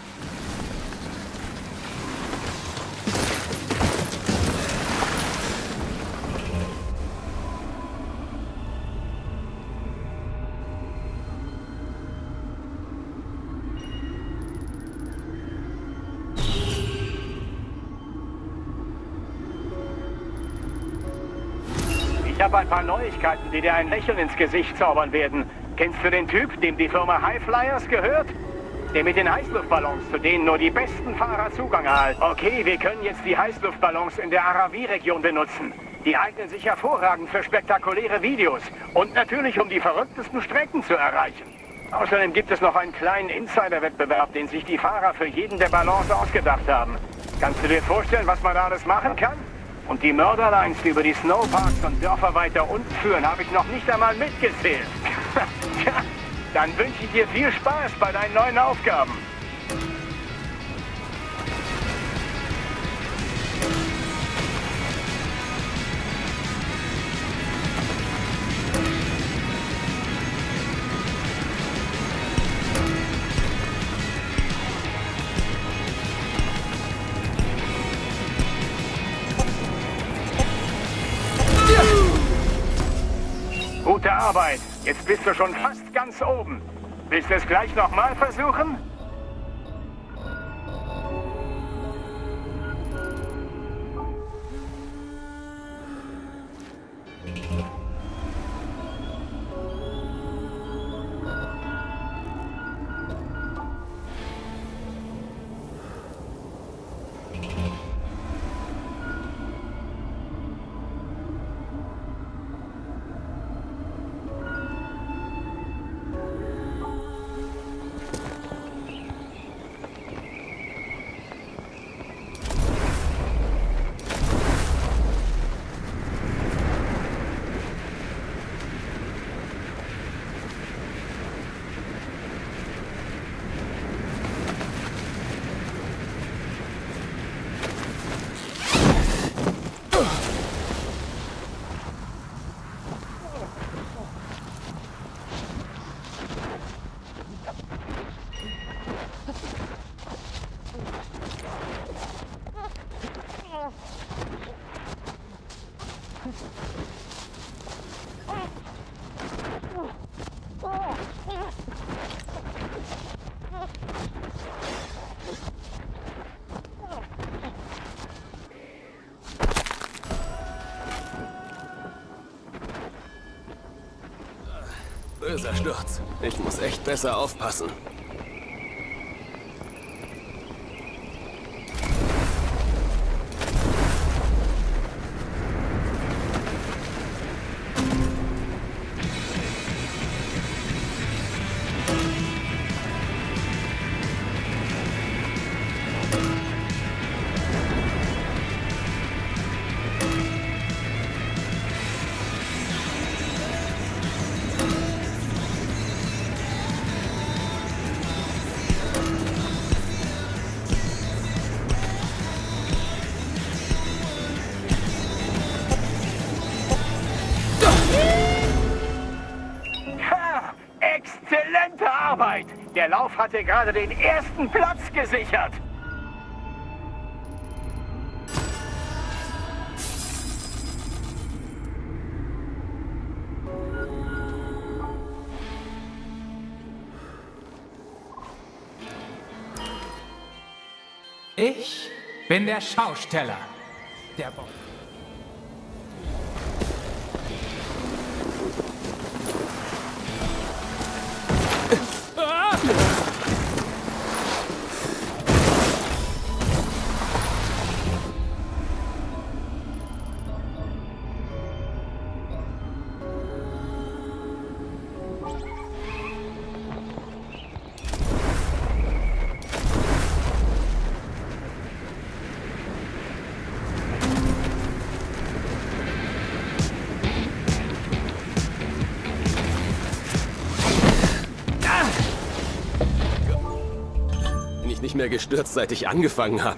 Ich habe ein paar Neuigkeiten, die dir ein Lächeln ins Gesicht zaubern werden. Kennst du den Typ, dem die Firma Highflyers gehört? Der mit den Heißluftballons, zu denen nur die besten Fahrer Zugang erhalten. Okay, wir können jetzt die Heißluftballons in der Aravi-Region benutzen. Die eignen sich hervorragend für spektakuläre Videos und natürlich, um die verrücktesten Strecken zu erreichen. Außerdem gibt es noch einen kleinen Insider-Wettbewerb, den sich die Fahrer für jeden der Ballons ausgedacht haben. Kannst du dir vorstellen, was man da alles machen kann? Und die Mörderlines, die über die Snowparks und Dörfer weiter unten führen, habe ich noch nicht einmal mitgezählt. Tja, dann wünsche ich dir viel Spaß bei deinen neuen Aufgaben. Gute Arbeit. Jetzt bist du schon fast ganz oben. Willst du es gleich nochmal versuchen? böser Sturz. Ich muss echt besser aufpassen. Exzellente Arbeit! Der Lauf hatte gerade den ersten Platz gesichert. Ich bin der Schausteller. Der Bock. Nicht mehr gestürzt, seit ich angefangen habe.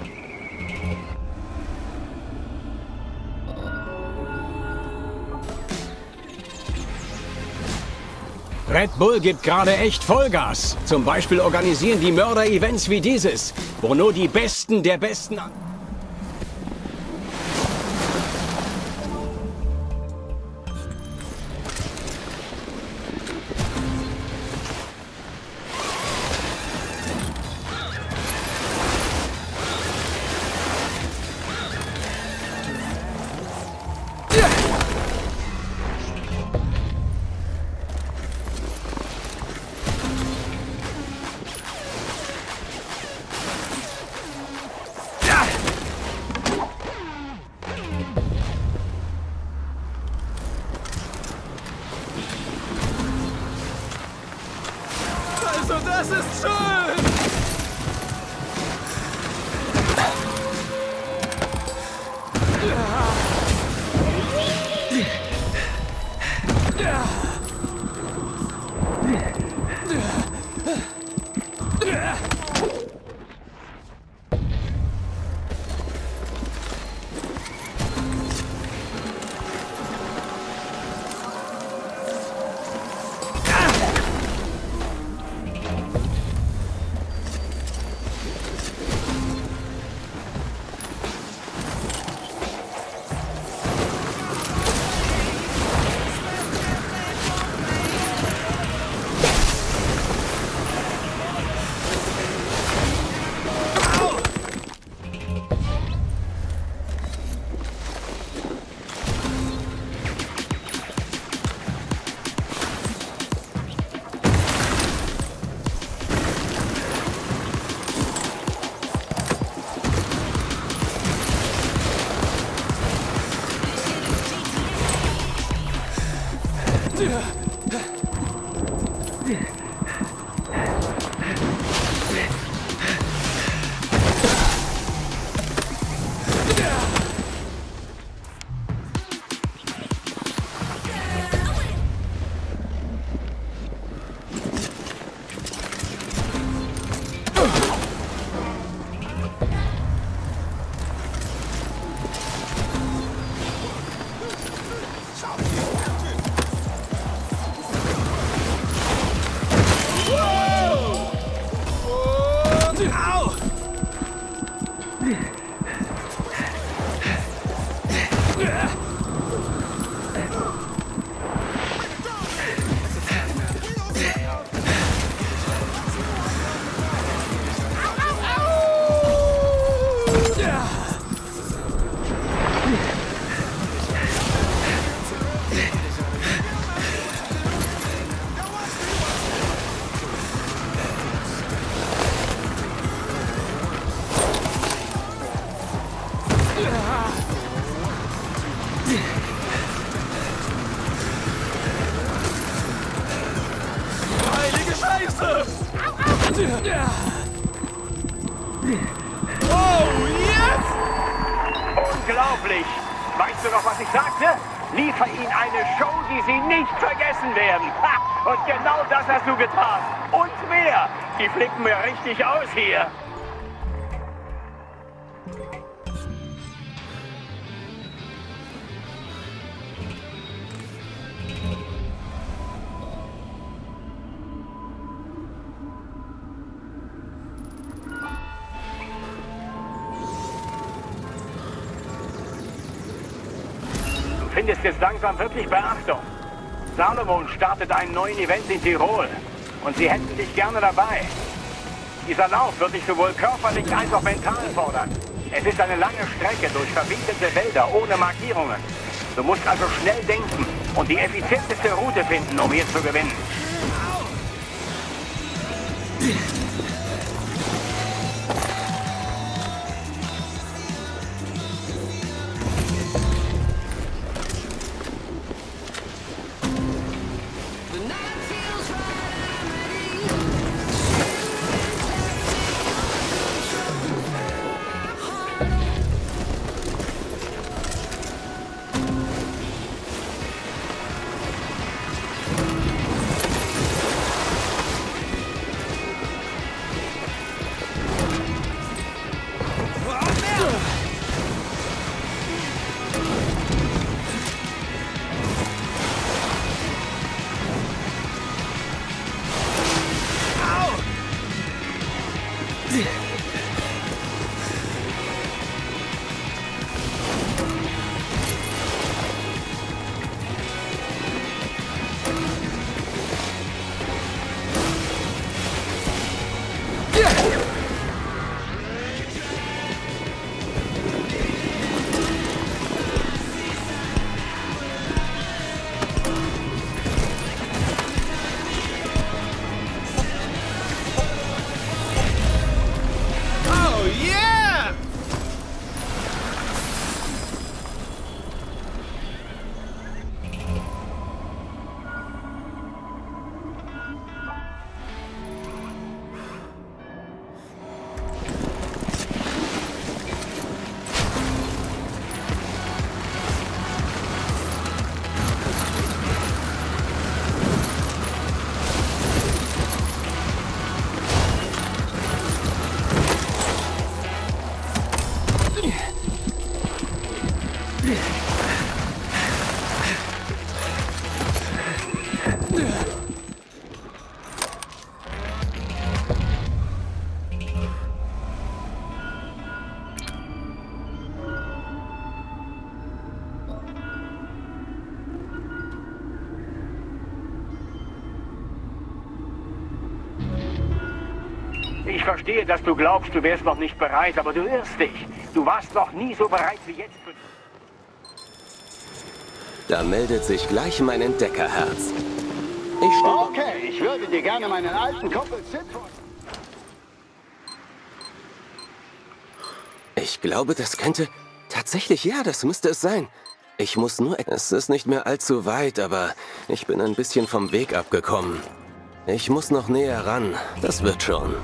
Red Bull gibt gerade echt Vollgas. Zum Beispiel organisieren die Mörder Events wie dieses, wo nur die Besten der Besten... Also das ist schön! Oh, yes! Unglaublich! Weißt du noch, was ich sagte? Liefer ihnen eine Show, die sie nicht vergessen werden. Ha! Und genau das hast du getan. Und mehr. Die flippen mir richtig aus hier. Du findest jetzt langsam wirklich Beachtung. Salomon startet einen neuen Event in Tirol. Und sie hätten dich gerne dabei. Dieser Lauf wird dich sowohl körperlich als auch mental fordern. Es ist eine lange Strecke durch verwinkelte Wälder ohne Markierungen. Du musst also schnell denken und die effizienteste Route finden, um hier zu gewinnen. Ich verstehe, dass du glaubst, du wärst noch nicht bereit, aber du irrst dich. Du warst noch nie so bereit wie jetzt. Da meldet sich gleich mein Entdeckerherz. Ich stehe... Okay, ich würde dir gerne meinen alten Kumpel Sid vorstellen. Ich glaube, das könnte... Tatsächlich, ja, das müsste es sein. Ich muss nur... Es ist nicht mehr allzu weit, aber ich bin ein bisschen vom Weg abgekommen. Ich muss noch näher ran. Das wird schon.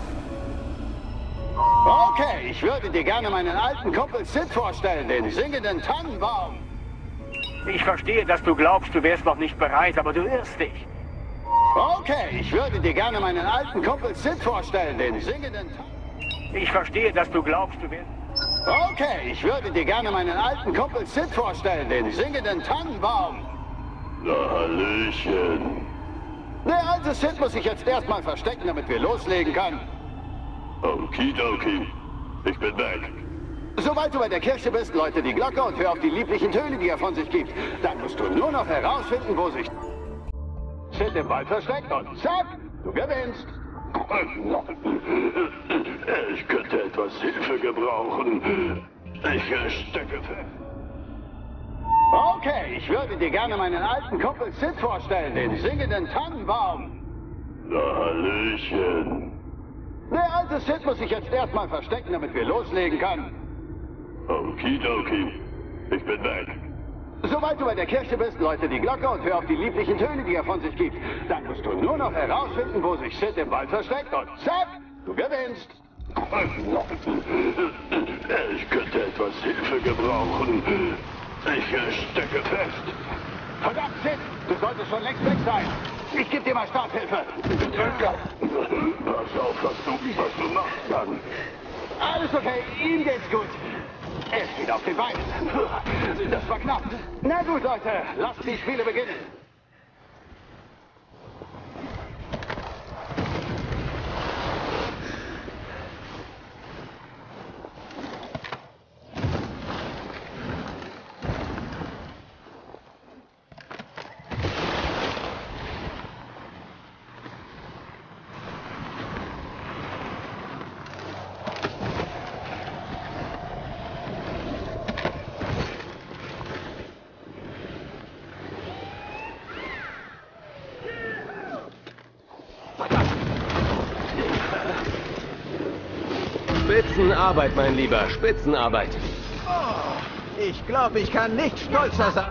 Okay, ich würde dir gerne meinen alten Kumpel Sid vorstellen, den singenden Tannenbaum. Ich verstehe, dass du glaubst, du wärst noch nicht bereit, aber du irrst dich. Okay, ich würde dir gerne meinen alten Kumpel Sid vorstellen, den singenden Tannenbaum. Ich verstehe, dass du glaubst, du wärst... Okay, ich würde dir gerne meinen alten Kumpel Sid vorstellen, den singenden Tannenbaum. Na, Hallöchen. Der alte Sid muss sich jetzt erstmal verstecken, damit wir loslegen können. Okidoki. Ich bin weg. Sobald du bei der Kirche bist, läute die Glocke und hör auf die lieblichen Töne, die er von sich gibt. Dann musst du nur noch herausfinden, wo sich Sid im Wald versteckt und zack, du gewinnst. Ich könnte etwas Hilfe gebrauchen. Ich stecke fest. Okay, ich würde dir gerne meinen alten Kumpel Sid vorstellen, den singenden Tannenbaum. Na, Hallöchen. Der alte Sid muss sich jetzt erstmal verstecken, damit wir loslegen können. Okidoki. Ich bin weg. Sobald du bei der Kirche bist, läute die Glocke und hör auf die lieblichen Töne, die er von sich gibt. Dann musst du nur noch herausfinden, wo sich Sid im Wald versteckt und zack, du gewinnst. Ich könnte etwas Hilfe gebrauchen. Ich äh, stecke fest. Verdammt, Sid, du solltest schon längst weg sein. Ich gebe dir mal Starthilfe. Pass auf, was du, was du machst, dann. Alles okay, ihm geht's gut. Er steht auf den Beinen. Das war knapp. Na gut, Leute, lasst die Spiele beginnen. Spitzenarbeit, mein Lieber, Spitzenarbeit. Oh, ich glaube, ich kann nicht stolzer sein.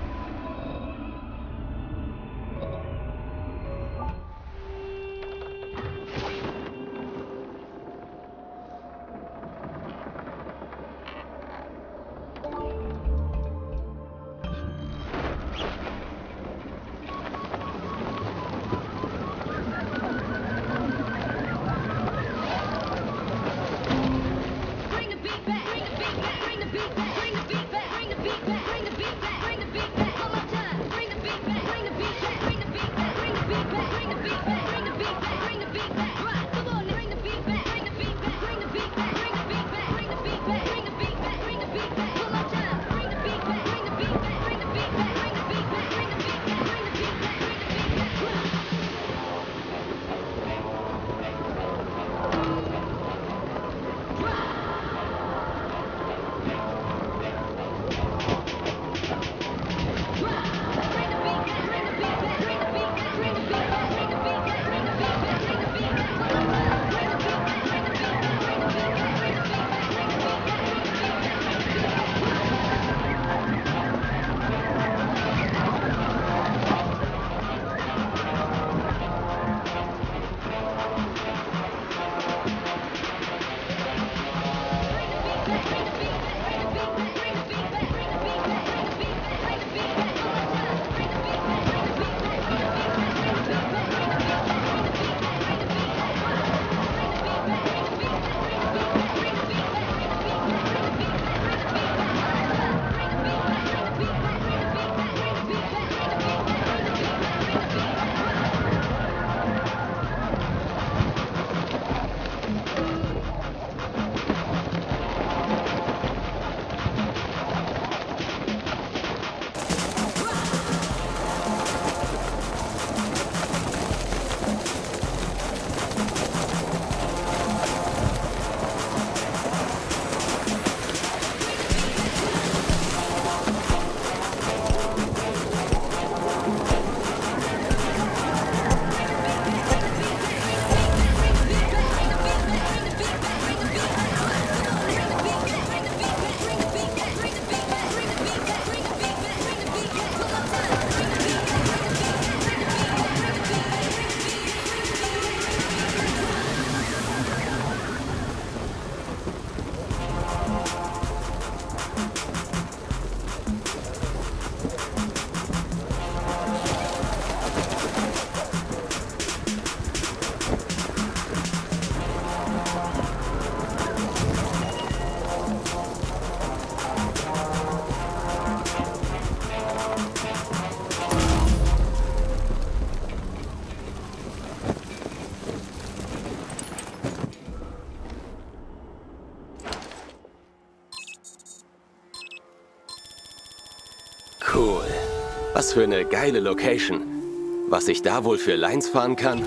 Cool. Was für eine geile Location. Was ich da wohl für Lines fahren kann?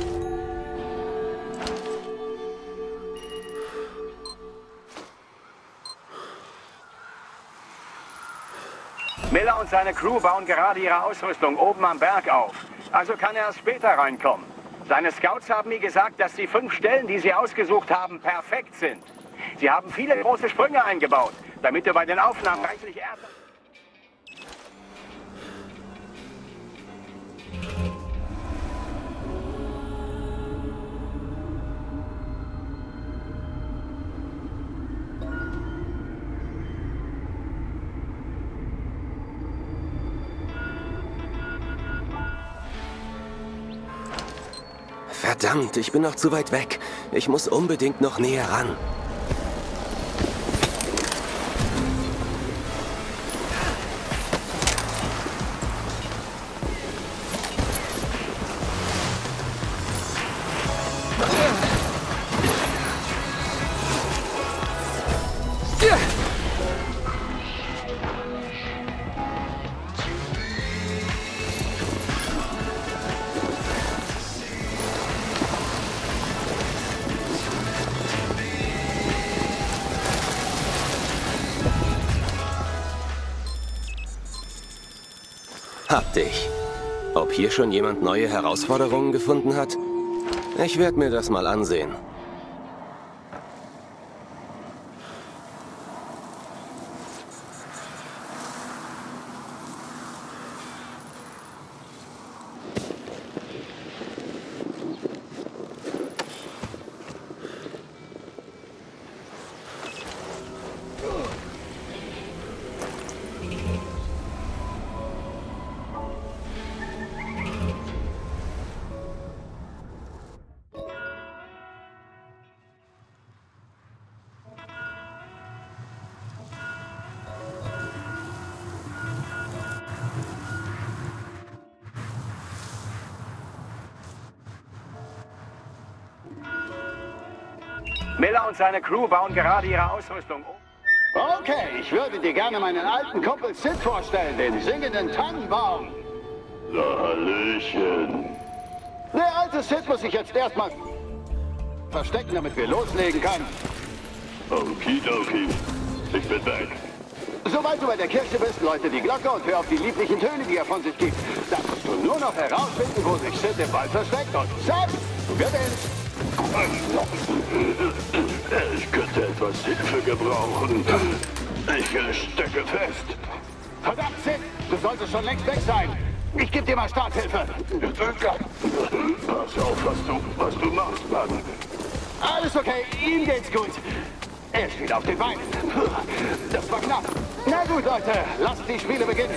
Miller und seine Crew bauen gerade ihre Ausrüstung oben am Berg auf. Also kann er erst später reinkommen. Seine Scouts haben mir gesagt, dass die fünf Stellen, die sie ausgesucht haben, perfekt sind. Sie haben viele große Sprünge eingebaut, damit du bei den Aufnahmen reichlich Erde... Verdammt, ich bin noch zu weit weg. Ich muss unbedingt noch näher ran. Hab dich. Ob hier schon jemand neue Herausforderungen gefunden hat? Ich werde mir das mal ansehen. Miller und seine Crew bauen gerade ihre Ausrüstung um. Okay, ich würde dir gerne meinen alten Kumpel Sid vorstellen, den singenden Tannenbaum. Na, Hallöchen. Der alte Sid muss sich jetzt erstmal verstecken, damit wir loslegen können. Okidoki. Ich bin weg. Sobald du bei der Kirche bist, läute die Glocke und hör auf die lieblichen Töne, die er von sich gibt. Dann musst du nur noch herausfinden, wo sich Sid im Wald versteckt und zack, du gewinnst. Ich könnte etwas Hilfe gebrauchen. Ich äh, stecke fest. Verdammt, Sid, du solltest schon längst weg sein. Ich gebe dir mal Starthilfe. Pass auf, was du, was du machst, Mann. Alles okay, ihm geht's gut. Er ist wieder auf den Beinen. Das war knapp. Na gut, Leute, lasst die Spiele beginnen.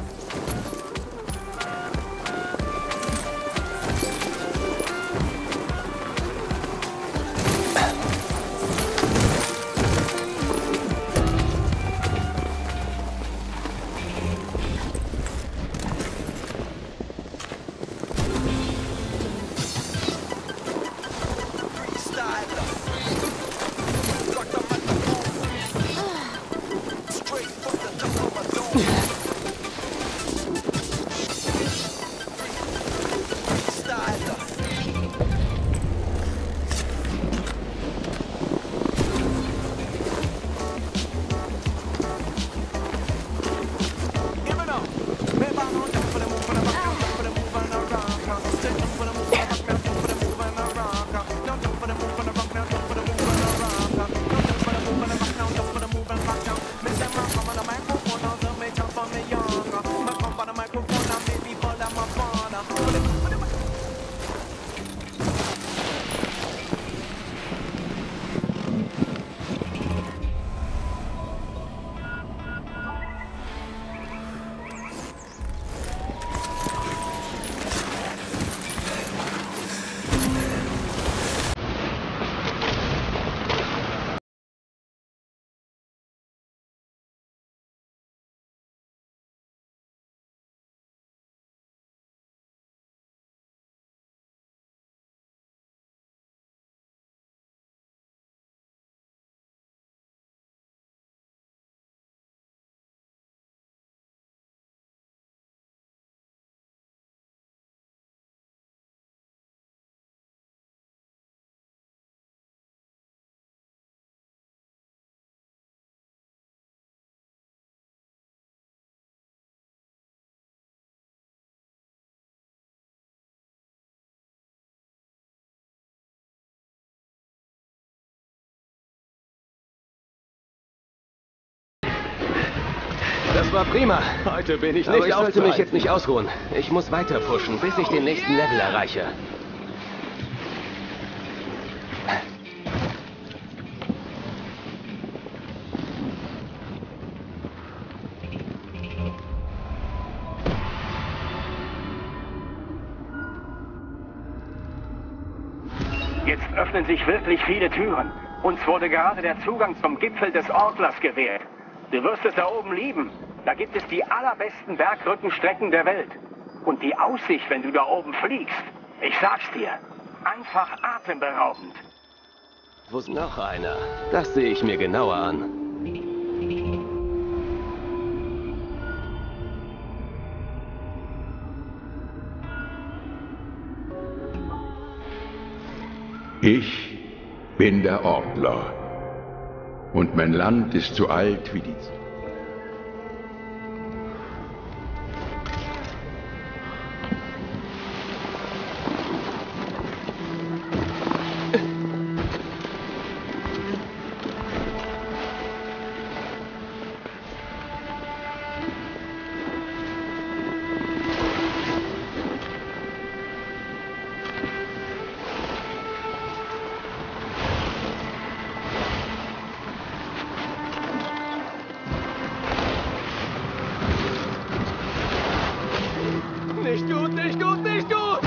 Das war prima. Heute bin ich Aber nicht ich sollte mich aufzuhalten. jetzt nicht ausruhen. Ich muss weiter pushen, bis ich den nächsten Level erreiche. Jetzt öffnen sich wirklich viele Türen. Uns wurde gerade der Zugang zum Gipfel des Ortlers gewährt. Du wirst es da oben lieben. Da gibt es die allerbesten Bergrückenstrecken der Welt. Und die Aussicht, wenn du da oben fliegst, ich sag's dir, einfach atemberaubend. Wo ist noch einer? Das sehe ich mir genauer an. Ich bin der Ortler. Und mein Land ist so alt wie die... Nicht gut, nicht gut, nicht gut!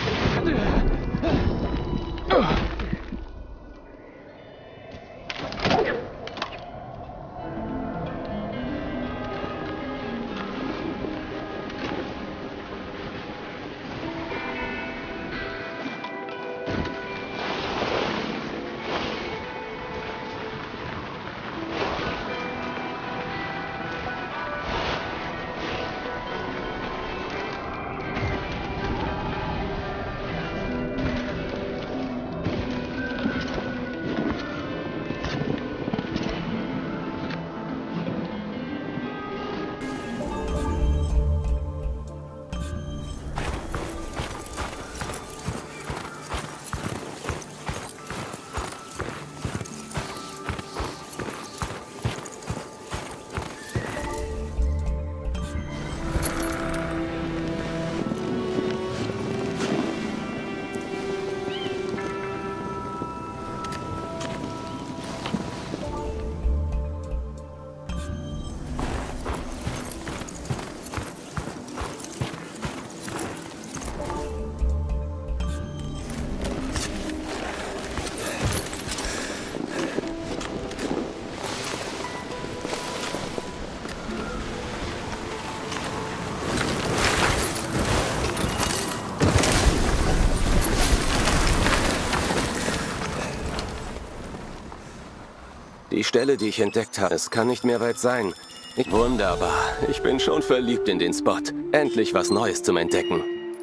Die Stelle, die ich entdeckt habe, es kann nicht mehr weit sein. Ich, wunderbar. Ich bin schon verliebt in den Spot. Endlich was Neues zum Entdecken.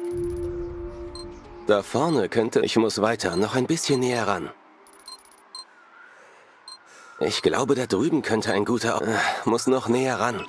Da vorne könnte... Ich muss weiter, noch ein bisschen näher ran. Ich glaube, da drüben könnte ein guter... Äh, muss noch näher ran.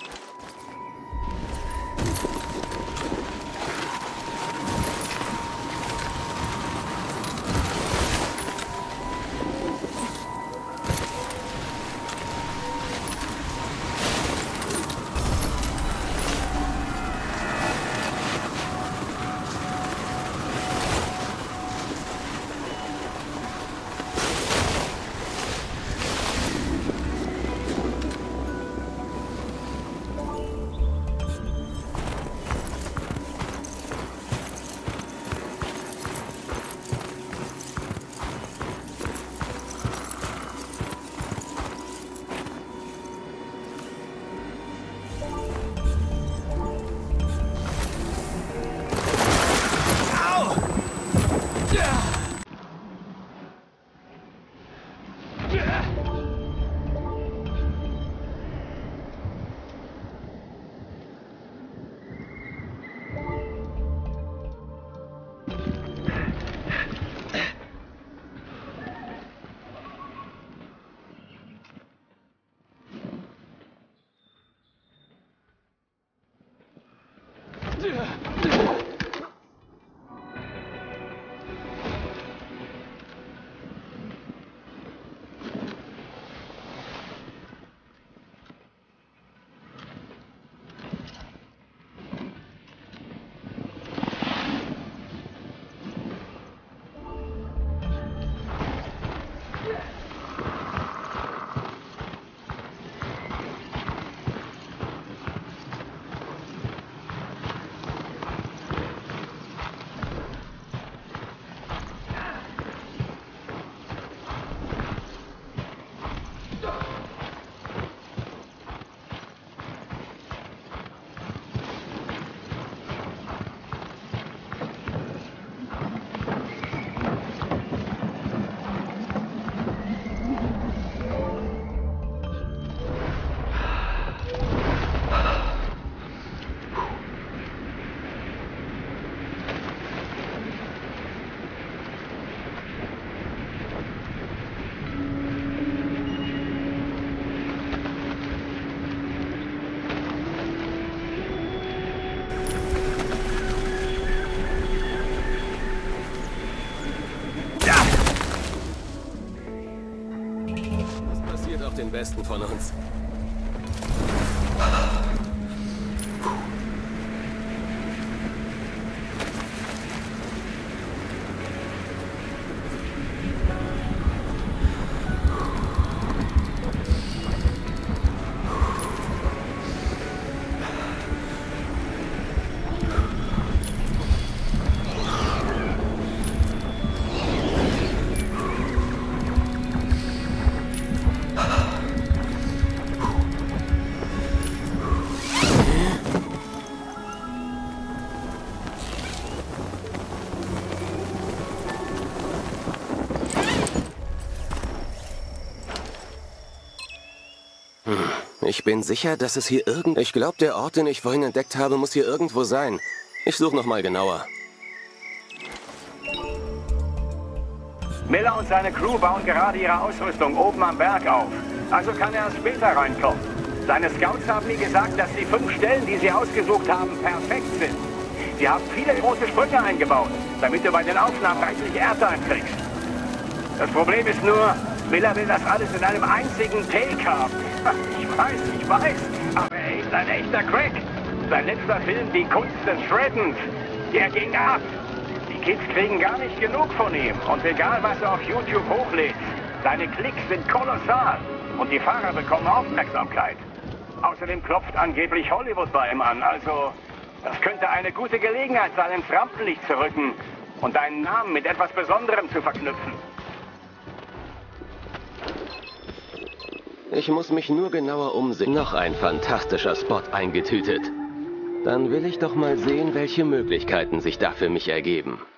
noch den Besten von uns. Ich bin sicher, dass es hier irgend... Ich glaube, der Ort, den ich vorhin entdeckt habe, muss hier irgendwo sein. Ich suche noch mal genauer. Miller und seine Crew bauen gerade ihre Ausrüstung oben am Berg auf. Also kann er erst später reinkommen. Seine Scouts haben mir gesagt, dass die fünf Stellen, die sie ausgesucht haben, perfekt sind. Sie haben viele große Sprünge eingebaut, damit du bei den Aufnahmen reichlich Airtime kriegst. Das Problem ist nur, Miller will das alles in einem einzigen Take haben. Ich weiß, ich weiß, aber er ist ein echter Crack. Sein letzter Film, Die Kunst des Shreddens, der ging ab. Die Kids kriegen gar nicht genug von ihm. Und egal, was er auf YouTube hochlädt, seine Klicks sind kolossal. Und die Fahrer bekommen Aufmerksamkeit. Außerdem klopft angeblich Hollywood bei ihm an. Also, das könnte eine gute Gelegenheit sein, ins Rampenlicht zu rücken und deinen Namen mit etwas Besonderem zu verknüpfen. Ich muss mich nur genauer umsehen. Noch ein fantastischer Spot eingetütet. Dann will ich doch mal sehen, welche Möglichkeiten sich da für mich ergeben.